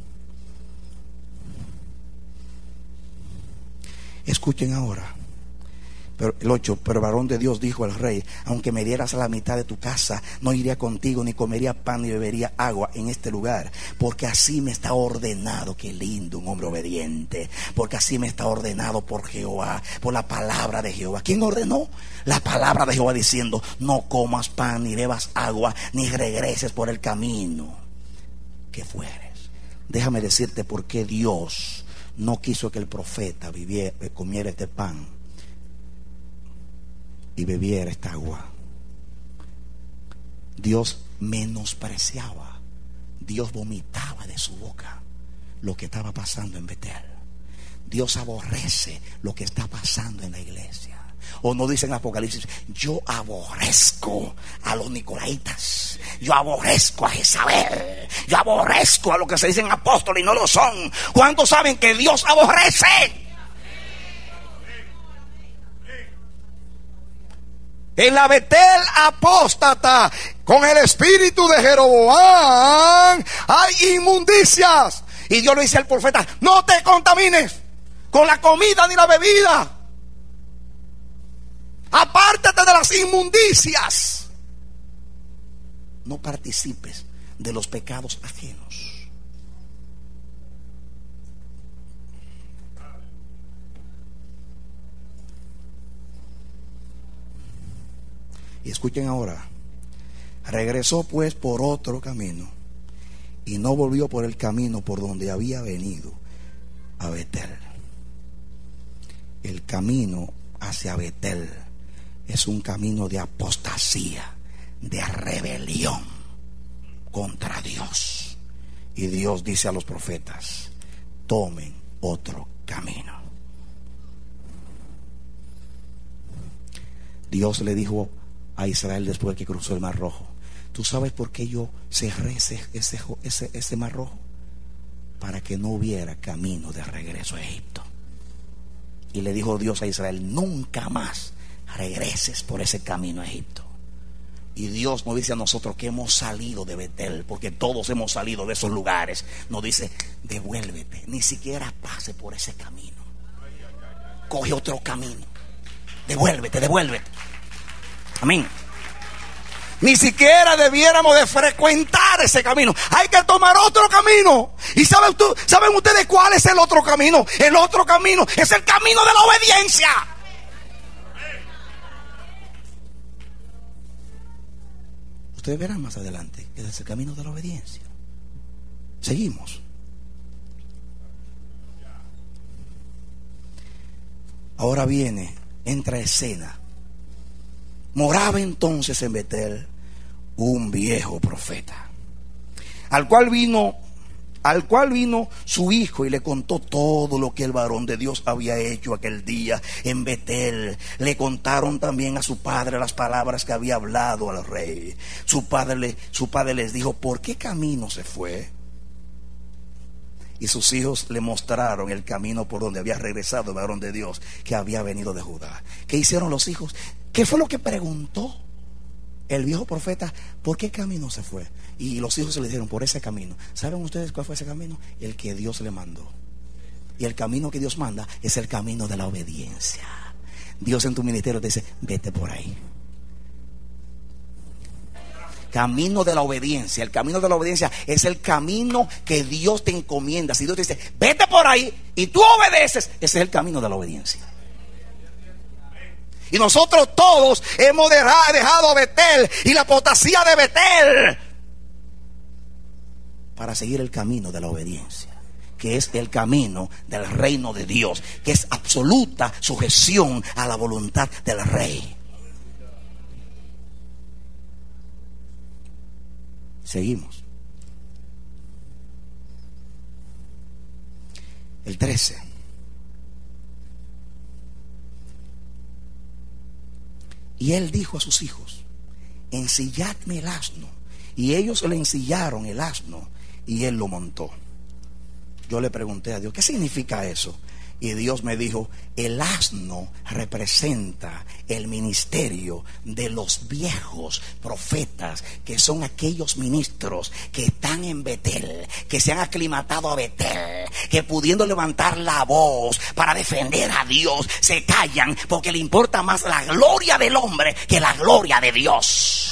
Escuchen ahora. Pero el ocho, pero el varón de Dios dijo al rey: aunque me dieras la mitad de tu casa, no iría contigo, ni comería pan, ni bebería agua en este lugar, porque así me está ordenado. Qué lindo, un hombre obediente. Porque así me está ordenado por Jehová, por la palabra de Jehová. ¿Quién ordenó? La palabra de Jehová, diciendo: no comas pan, ni bebas agua, ni regreses por el camino que fueres. Déjame decirte por qué Dios no quiso que el profeta viviera, comiera este pan y bebiera esta agua. Dios menospreciaba, Dios vomitaba de su boca lo que estaba pasando en Betel. Dios aborrece lo que está pasando en la iglesia. O no dice en Apocalipsis: yo aborrezco a los nicolaitas, yo aborrezco a Jezabel, yo aborrezco a lo que se dicen apóstoles y no lo son. ¿Cuántos saben que Dios aborrece? En la Betel apóstata, con el espíritu de Jeroboam, hay inmundicias. Y Dios le dice al profeta: no te contamines con la comida ni la bebida. Apártate de las inmundicias. no participes de los pecados ajenos. Y escuchen ahora. Regresó pues por otro camino y no volvió por el camino por donde había venido a Betel. El camino hacia Betel es un camino de apostasía, de rebelión contra Dios. Y Dios dice a los profetas: tomen otro camino. Dios le dijo a Israel después que cruzó el Mar Rojo: ¿tú sabes por qué yo cerré ese, ese, ese, ese Mar Rojo? Para que no hubiera camino de regreso a Egipto. Y le dijo Dios a Israel: nunca más regreses por ese camino a Egipto. Y Dios nos dice a nosotros que hemos salido de Betel, porque todos hemos salido de esos lugares. Nos dice: devuélvete, ni siquiera pase por ese camino, coge otro camino, devuélvete, devuélvete. Amén. Ni siquiera debiéramos de frecuentar ese camino. Hay que tomar otro camino. ¿Y saben, tú, saben ustedes cuál es el otro camino? El otro camino es el camino de la obediencia. Ustedes verán más adelante que es el camino de la obediencia. Seguimos. Ahora viene, entra escena. Moraba entonces en Betel un viejo profeta, al cual vino, al cual vino su hijo y le contó todo lo que el varón de Dios había hecho aquel día en Betel. Le contaron también a su padre las palabras que había hablado al rey. Su padre, le, su padre les dijo: ¿por qué camino se fue? Y sus hijos le mostraron el camino por donde había regresado el varón de Dios que había venido de Judá. ¿Qué hicieron los hijos? ¿Qué fue lo que preguntó el viejo profeta? ¿Por qué camino se fue? Y los hijos se le dijeron: por ese camino. ¿Saben ustedes cuál fue ese camino? El que Dios le mandó. Y el camino que Dios manda es el camino de la obediencia. Dios en tu ministerio te dice: vete por ahí. Camino de la obediencia. El camino de la obediencia es el camino que Dios te encomienda. Si Dios te dice: vete por ahí, y tú obedeces, ese es el camino de la obediencia. Y nosotros todos hemos dejado Betel y la apostasía de Betel para seguir el camino de la obediencia, que es el camino del reino de Dios, que es absoluta sujeción a la voluntad del rey. Seguimos. El trece. Y él dijo a sus hijos: ensilladme el asno. Y ellos le ensillaron el asno y él lo montó. Yo le pregunté a Dios: ¿qué significa eso? Y Dios me dijo: el asno representa el ministerio de los viejos profetas, que son aquellos ministros que están en Betel, que se han aclimatado a Betel, que pudiendo levantar la voz para defender a Dios, se callan porque le importa más la gloria del hombre que la gloria de Dios.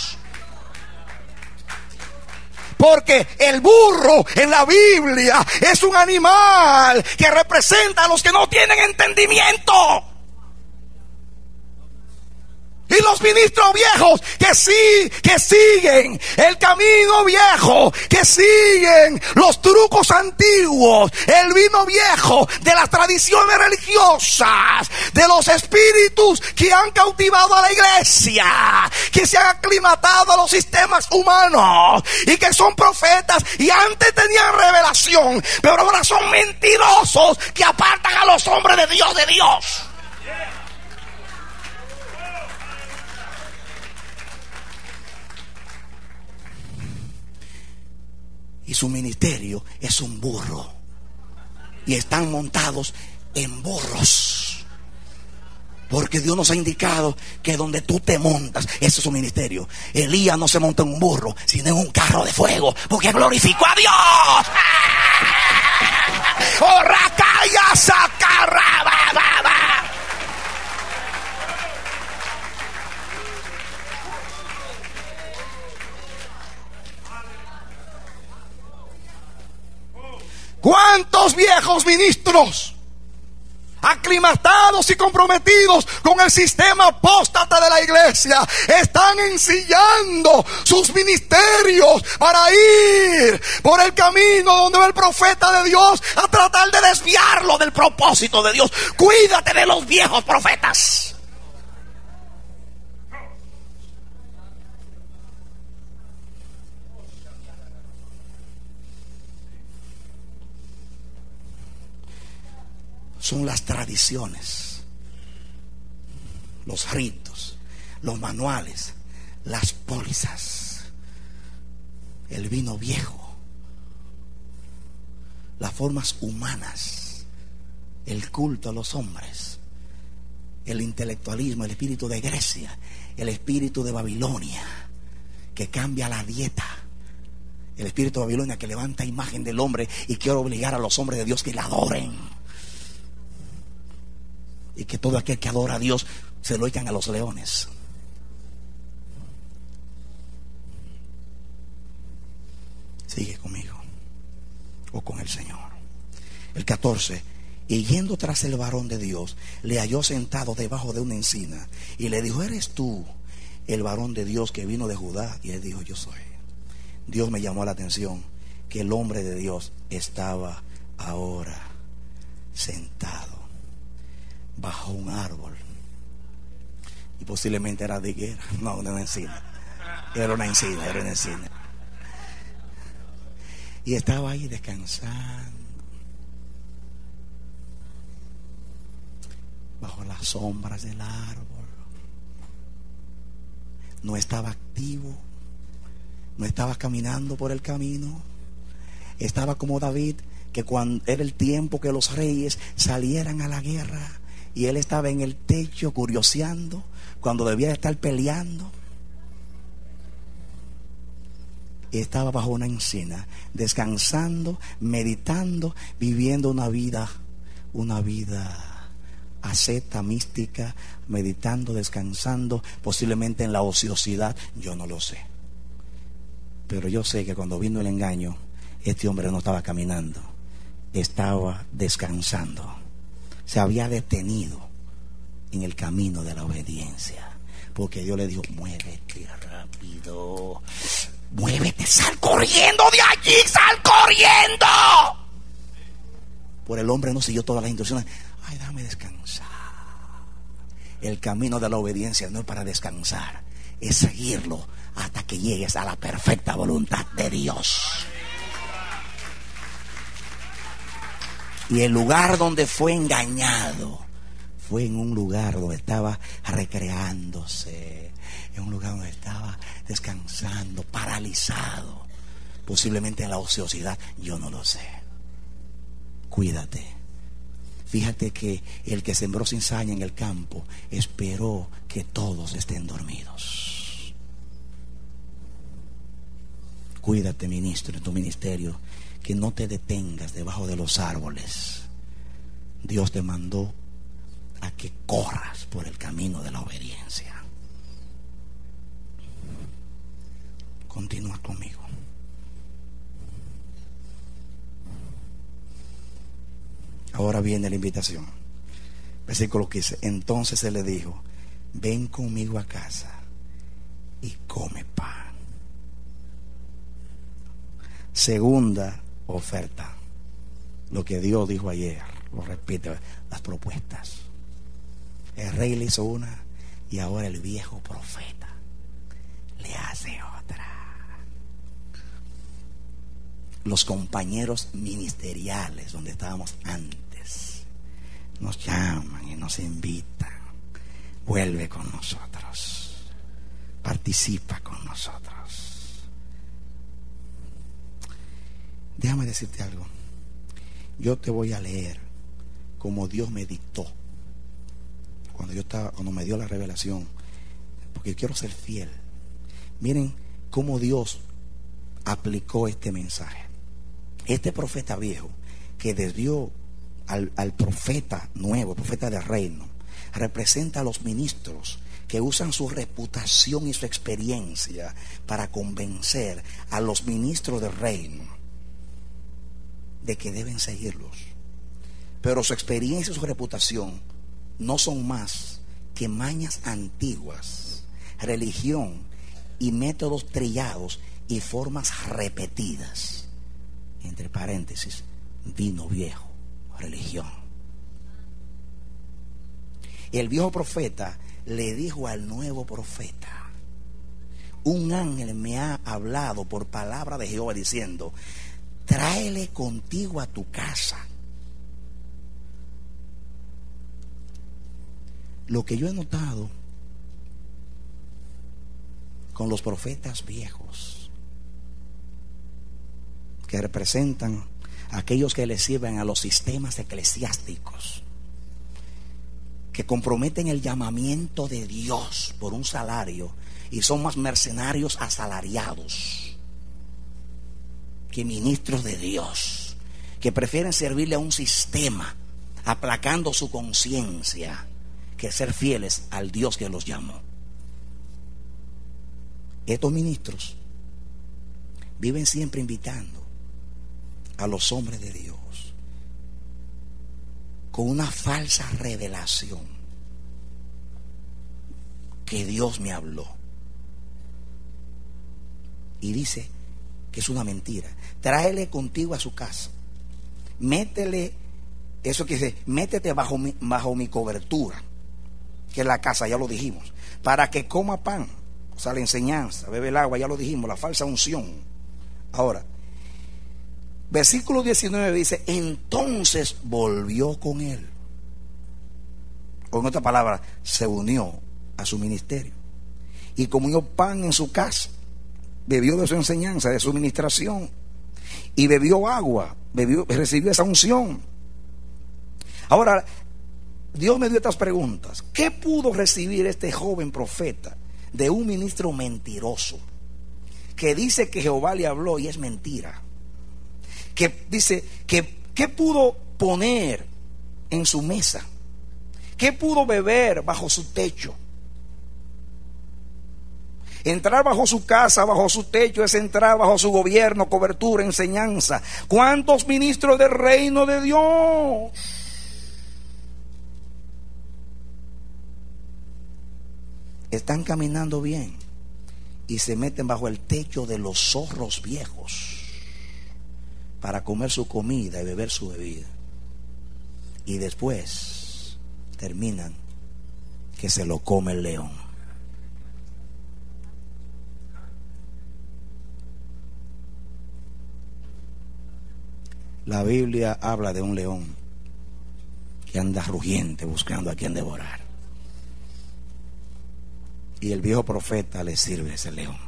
Porque el burro en la Biblia es un animal que representa a los que no tienen entendimiento. Y los ministros viejos que sí, que siguen el camino viejo, que siguen los trucos antiguos, el vino viejo de las tradiciones religiosas, de los espíritus que han cautivado a la iglesia, que se han aclimatado a los sistemas humanos y que son profetas y antes tenían revelación, pero ahora son mentirosos que apartan a los hombres de Dios de Dios. Y su ministerio es un burro. Y están montados en burros. Porque Dios nos ha indicado que donde tú te montas, ese es su ministerio. Elías no se monta en un burro, sino en un carro de fuego, porque glorificó a Dios. ¡Oh, racaya, sacarra, ba, ba, ba! ¿Cuántos viejos ministros aclimatados y comprometidos con el sistema apóstata de la iglesia están ensillando sus ministerios para ir por el camino donde va el profeta de Dios a tratar de desviarlo del propósito de Dios? Cuídate de los viejos profetas. Son las tradiciones, los ritos, los manuales, las pólizas, el vino viejo, las formas humanas, el culto a los hombres, el intelectualismo, el espíritu de Grecia, el espíritu de Babilonia que cambia la dieta, el espíritu de Babilonia que levanta imagen del hombre y quiere obligar a los hombres de Dios que la adoren. Y que todo aquel que adora a Dios se lo echan a los leones. Sigue conmigo o con el Señor. El catorce. Y yendo tras el varón de Dios, le halló sentado debajo de una encina y le dijo: ¿eres tú el varón de Dios que vino de Judá? Y él dijo: yo soy. Dios me llamó la atención que el hombre de Dios estaba ahora sentado bajo un árbol, y posiblemente era de higuera, no, una encina, era una encina, era una encina, y estaba ahí descansando bajo las sombras del árbol. No estaba activo, no estaba caminando por el camino, estaba como David, que cuando era el tiempo que los reyes salieran a la guerra, y él estaba en el techo curioseando cuando debía estar peleando. Y estaba bajo una encina, descansando, meditando, viviendo una vida, una vida asceta, mística, meditando, descansando, posiblemente en la ociosidad. Yo no lo sé. Pero yo sé que cuando vino el engaño, este hombre no estaba caminando, estaba descansando. Se había detenido en el camino de la obediencia, porque Dios le dijo: muévete rápido, muévete, sal corriendo de allí, sal corriendo. Por el hombre no siguió todas las instrucciones. Ay, déjame descansar. El camino de la obediencia no es para descansar, es seguirlo hasta que llegues a la perfecta voluntad de Dios. Y el lugar donde fue engañado fue en un lugar donde estaba recreándose, en un lugar donde estaba descansando, paralizado, posiblemente en la ociosidad. Yo no lo sé. Cuídate. Fíjate que el que sembró cizaña en el campo esperó que todos estén dormidos. Cuídate, ministro, en tu ministerio, que no te detengas debajo de los árboles. Dios te mandó a que corras por el camino de la obediencia. Continúa conmigo. Ahora viene la invitación. Versículo quince. Entonces se le dijo: ven conmigo a casa y come pan. Segunda oferta. Lo que Dios dijo ayer, lo repite, las propuestas. El rey le hizo una y ahora el viejo profeta le hace otra. Los compañeros ministeriales donde estábamos antes nos llaman y nos invitan: vuelve con nosotros, participa con nosotros. Déjame decirte algo. Yo te voy a leer como Dios me dictó cuando yo estaba, cuando me dio la revelación, porque quiero ser fiel. Miren cómo Dios aplicó este mensaje. Este profeta viejo que desvió al, al profeta nuevo, profeta del reino, representa a los ministros que usan su reputación y su experiencia para convencer a los ministros del reino de que deben seguirlos. Pero su experiencia y su reputación no son más que mañas antiguas, religión y métodos trillados y formas repetidas. Entre paréntesis, vino viejo, religión. El viejo profeta le dijo al nuevo profeta: un ángel me ha hablado por palabra de Jehová diciendo, tráele contigo a tu casa. Lo que yo he notado con los profetas viejos, que representan a aquellos que le sirven a los sistemas eclesiásticos, que comprometen el llamamiento de Dios por un salario y son más mercenarios asalariados que ministros de Dios, que prefieren servirle a un sistema aplacando su conciencia que ser fieles al Dios que los llamó. Estos ministros viven siempre invitando a los hombres de Dios con una falsa revelación que Dios me habló, y dice que es una mentira. Tráele contigo a su casa, métele, eso que dice, métete bajo mi, bajo mi cobertura, que es la casa, ya lo dijimos, para que coma pan, o sea, la enseñanza, bebe el agua, ya lo dijimos, la falsa unción. Ahora, versículo diecinueve dice, entonces volvió con él, o en otra palabra, se unió a su ministerio y comió pan en su casa, bebió de su enseñanza, de su ministración, y bebió agua, bebió, recibió esa unción. Ahora, Dios me dio estas preguntas: ¿qué pudo recibir este joven profeta de un ministro mentiroso que dice que Jehová le habló y es mentira? Que dice que ¿qué pudo poner en su mesa? ¿Qué pudo beber bajo su techo? Entrar bajo su casa, bajo su techo, es entrar bajo su gobierno, cobertura, enseñanza. ¿Cuántos ministros del reino de Dios están caminando bien y se meten bajo el techo de los zorros viejos para comer su comida y beber su bebida, y después terminan que se lo come el león? La Biblia habla de un león que anda rugiente buscando a quien devorar, y el viejo profeta le sirve a ese león.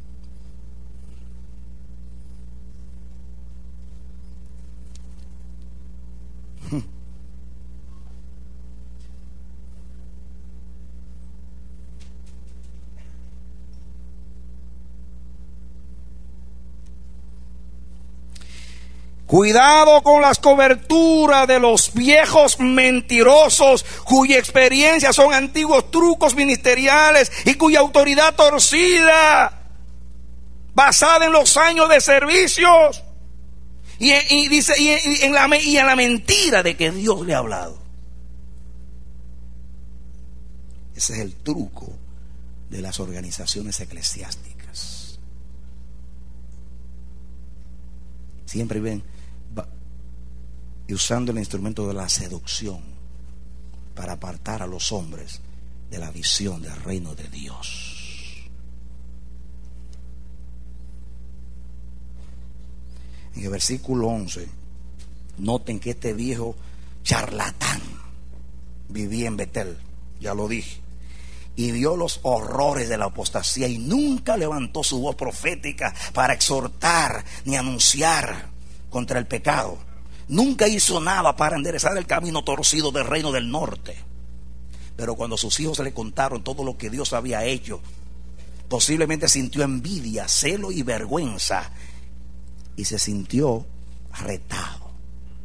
Cuidado con las coberturas de los viejos mentirosos, cuya experiencia son antiguos trucos ministeriales y cuya autoridad torcida, basada en los años de servicios y, y dice y en, la, y en la mentira de que Dios le ha hablado. Ese es el truco de las organizaciones eclesiásticas. Siempre ven y usando el instrumento de la seducción para apartar a los hombres de la visión del reino de Dios. En el versículo once, noten que este viejo charlatán vivía en Betel, ya lo dije, y vio los horrores de la apostasía y nunca levantó su voz profética para exhortar ni anunciar contra el pecado. Nunca hizo nada para enderezar el camino torcido del reino del norte. Pero cuando sus hijos le contaron todo lo que Dios había hecho, posiblemente sintió envidia, celo y vergüenza, y se sintió retado.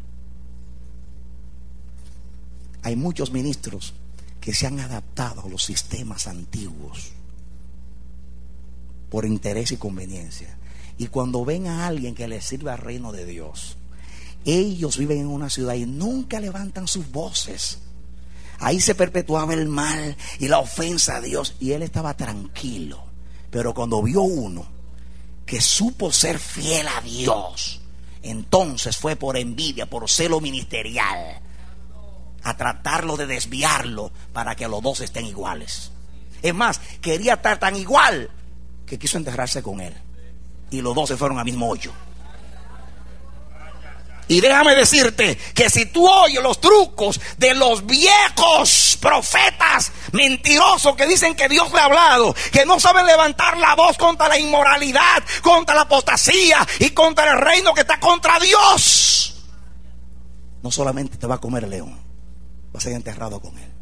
Hay muchos ministros que se han adaptado a los sistemas antiguos por interés y conveniencia, y cuando ven a alguien que les sirve al reino de Dios Ellos viven en una ciudad y nunca levantan sus voces. Ahí se perpetuaba el mal y la ofensa a Dios, y él estaba tranquilo. Pero cuando vio uno que supo ser fiel a Dios, entonces fue por envidia, por celo ministerial, a tratarlo de desviarlo para que los dos estén iguales. Es más, quería estar tan igual que quiso enterrarse con él, y los dos se fueron al mismo hoyo. Y déjame decirte que si tú oyes los trucos de los viejos profetas mentirosos que dicen que Dios le ha hablado, que no saben levantar la voz contra la inmoralidad, contra la apostasía y contra el reino que está contra Dios, no solamente te va a comer el león, vas a ser enterrado con él.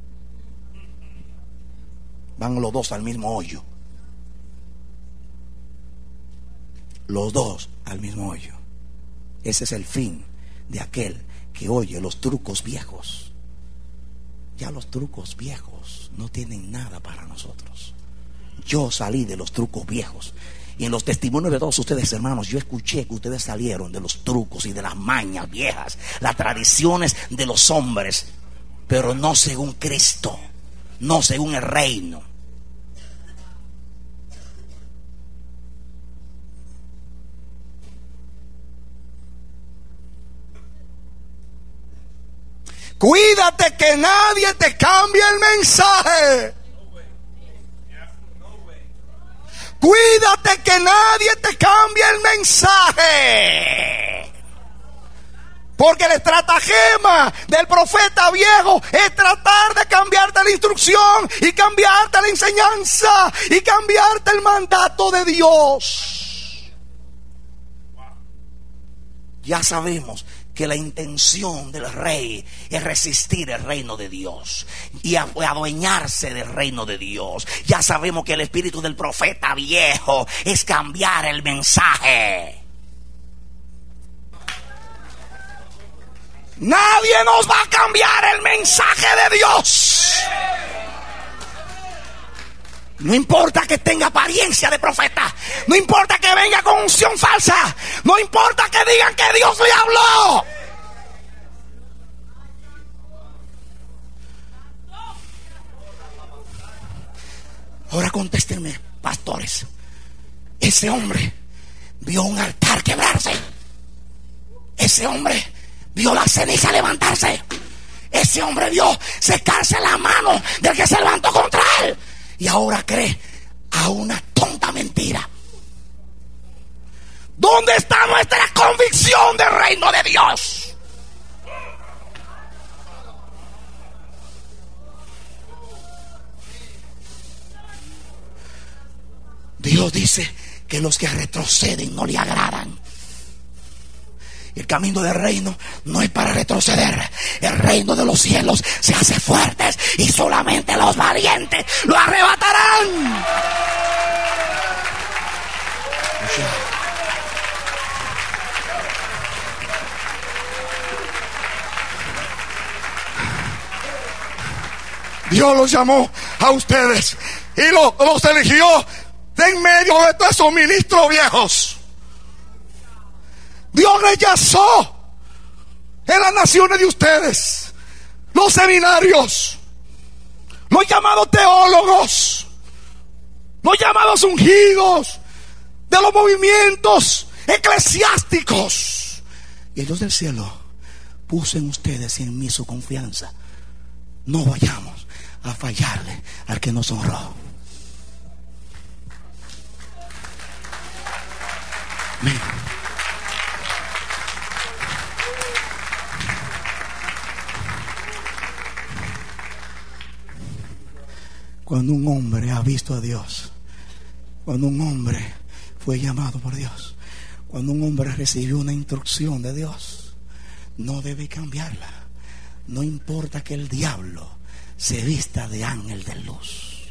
Van los dos al mismo hoyo. Los dos al mismo hoyo. Ese es el fin de aquel que oye los trucos viejos. Ya los trucos viejos no tienen nada para nosotros. Yo salí de los trucos viejos, y en los testimonios de todos ustedes, hermanos, yo escuché que ustedes salieron de los trucos y de las mañas viejas, las tradiciones de los hombres, pero no según Cristo, no según el reino. Cuídate que nadie te cambie el mensaje. Cuídate que nadie te cambie el mensaje. Porque el estratagema del profeta viejo es tratar de cambiarte la instrucción y cambiarte la enseñanza y cambiarte el mandato de Dios. Ya sabemos que la intención del rey es resistir el reino de Dios y adueñarse del reino de Dios. Ya sabemos que el espíritu del profeta viejo es cambiar el mensaje. Nadie nos va a cambiar el mensaje de Dios. No importa que tenga apariencia de profeta, no importa que venga con unción falsa, no importa que digan que Dios le habló. Ahora contéstenme, pastores. Ese hombre vio un altar quebrarse. Ese hombre vio la ceniza levantarse. Ese hombre vio secarse la mano del que se levantó contra él. Y ahora cree a una tonta mentira. ¿Dónde está nuestra convicción del reino de Dios? Dios dice que los que retroceden no le agradan. El camino del reino no es para retroceder. El reino de los cielos se hace fuertes y solamente los valientes lo arrebatarán. Dios los llamó a ustedes y los, los eligió de en medio de todos esos ministros viejos. Dios rechazó en las naciones de ustedes los seminarios, los llamados teólogos, los llamados ungidos de los movimientos eclesiásticos. Y el Dios del cielo puso en ustedes y en mí su confianza. No vayamos a fallarle al que nos honró. Amén. Cuando un hombre ha visto a Dios, cuando un hombre fue llamado por Dios, cuando un hombre recibió una instrucción de Dios, no debe cambiarla. No importa que el diablo se vista de ángel de luz.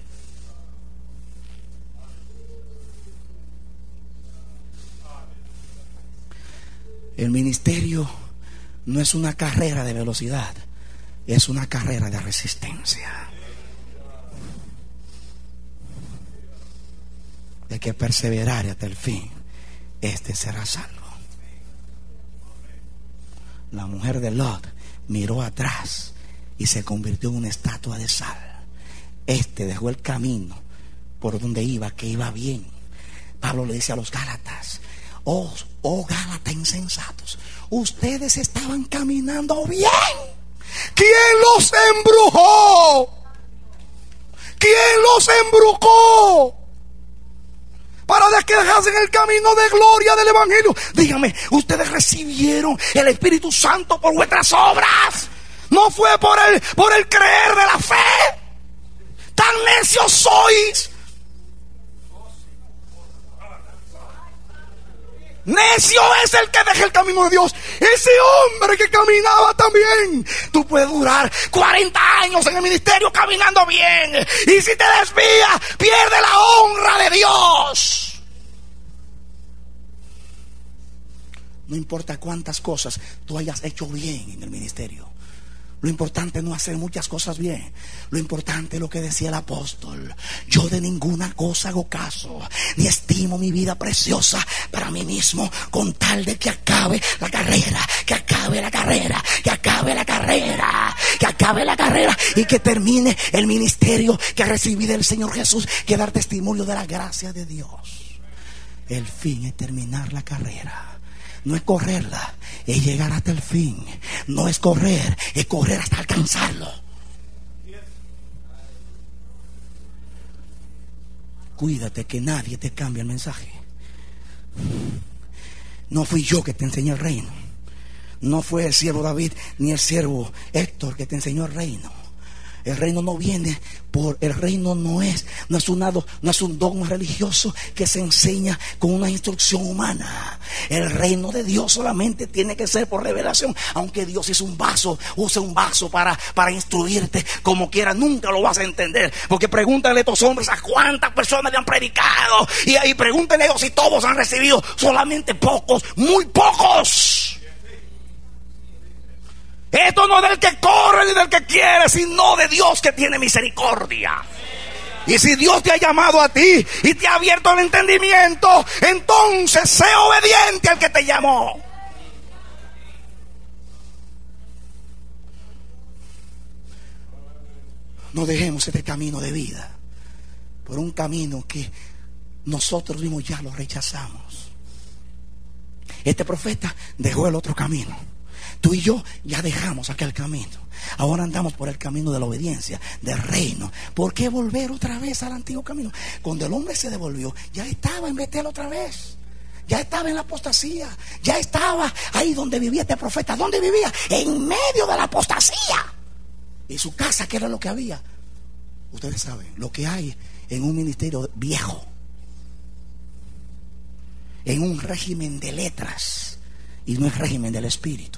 El ministerio no es una carrera de velocidad, es una carrera de resistencia. De que perseverar hasta el fin, este será salvo. La mujer de Lot miró atrás y se convirtió en una estatua de sal. Este dejó el camino por donde iba, que iba bien. Pablo le dice a los Gálatas: Oh, oh Gálatas insensatos, ustedes estaban caminando bien. ¿Quién los embrujó? ¿Quién los embrujó para desquejarse en el camino de gloria del evangelio? Dígame, ustedes recibieron el Espíritu Santo por vuestras obras, no fue por el, por el creer de la fe. Tan necios sois. Necio es el que deja el camino de Dios. Ese hombre que caminaba también. Tú puedes durar cuarenta años en el ministerio caminando bien, y si te desvías, pierde la honra de Dios. No importa cuántas cosas tú hayas hecho bien en el ministerio, lo importante no es hacer muchas cosas bien. Lo importante es lo que decía el apóstol: yo de ninguna cosa hago caso, ni estimo mi vida preciosa para mí mismo, con tal de que acabe la carrera, que acabe la carrera, que acabe la carrera, que acabe la carrera y que termine el ministerio que recibí del Señor Jesús, que dar testimonio de la gracia de Dios. El fin es terminar la carrera. No es correrla, es llegar hasta el fin. No es correr, es correr hasta alcanzarlo. Cuídate que nadie te cambie el mensaje. No fui yo que te enseñé el reino. No fue el siervo David ni el siervo Héctor que te enseñó el reino. El reino no viene por, el reino no es, no es, una, no es un dogma religioso que se enseña con una instrucción humana. El reino de Dios solamente tiene que ser por revelación. Aunque Dios es un vaso, use un vaso para, para instruirte como quiera, nunca lo vas a entender. Porque pregúntale a estos hombres a cuántas personas le han predicado, y, y pregúntale a ellos si todos han recibido. Solamente pocos, muy pocos. Esto no es del que corre ni del que quiere, sino de Dios que tiene misericordia. Y si Dios te ha llamado a ti y te ha abierto el entendimiento, entonces sé obediente al que te llamó. No dejemos este camino de vida por un camino que nosotros mismos ya lo rechazamos. Este profeta dejó el otro camino. Tú y yo ya dejamos aquel camino. Ahora andamos por el camino de la obediencia, del reino. ¿Por qué volver otra vez al antiguo camino? Cuando el hombre se devolvió, ya estaba en Betel otra vez. Ya estaba en la apostasía. Ya estaba ahí donde vivía este profeta. ¿Dónde vivía? En medio de la apostasía. Y su casa, ¿qué era lo que había? Ustedes saben, lo que hay en un ministerio viejo, en un régimen de letras, y no es régimen del espíritu.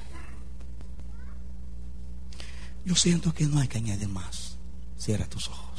Yo siento que no hay que añadir más. Cierra tus ojos.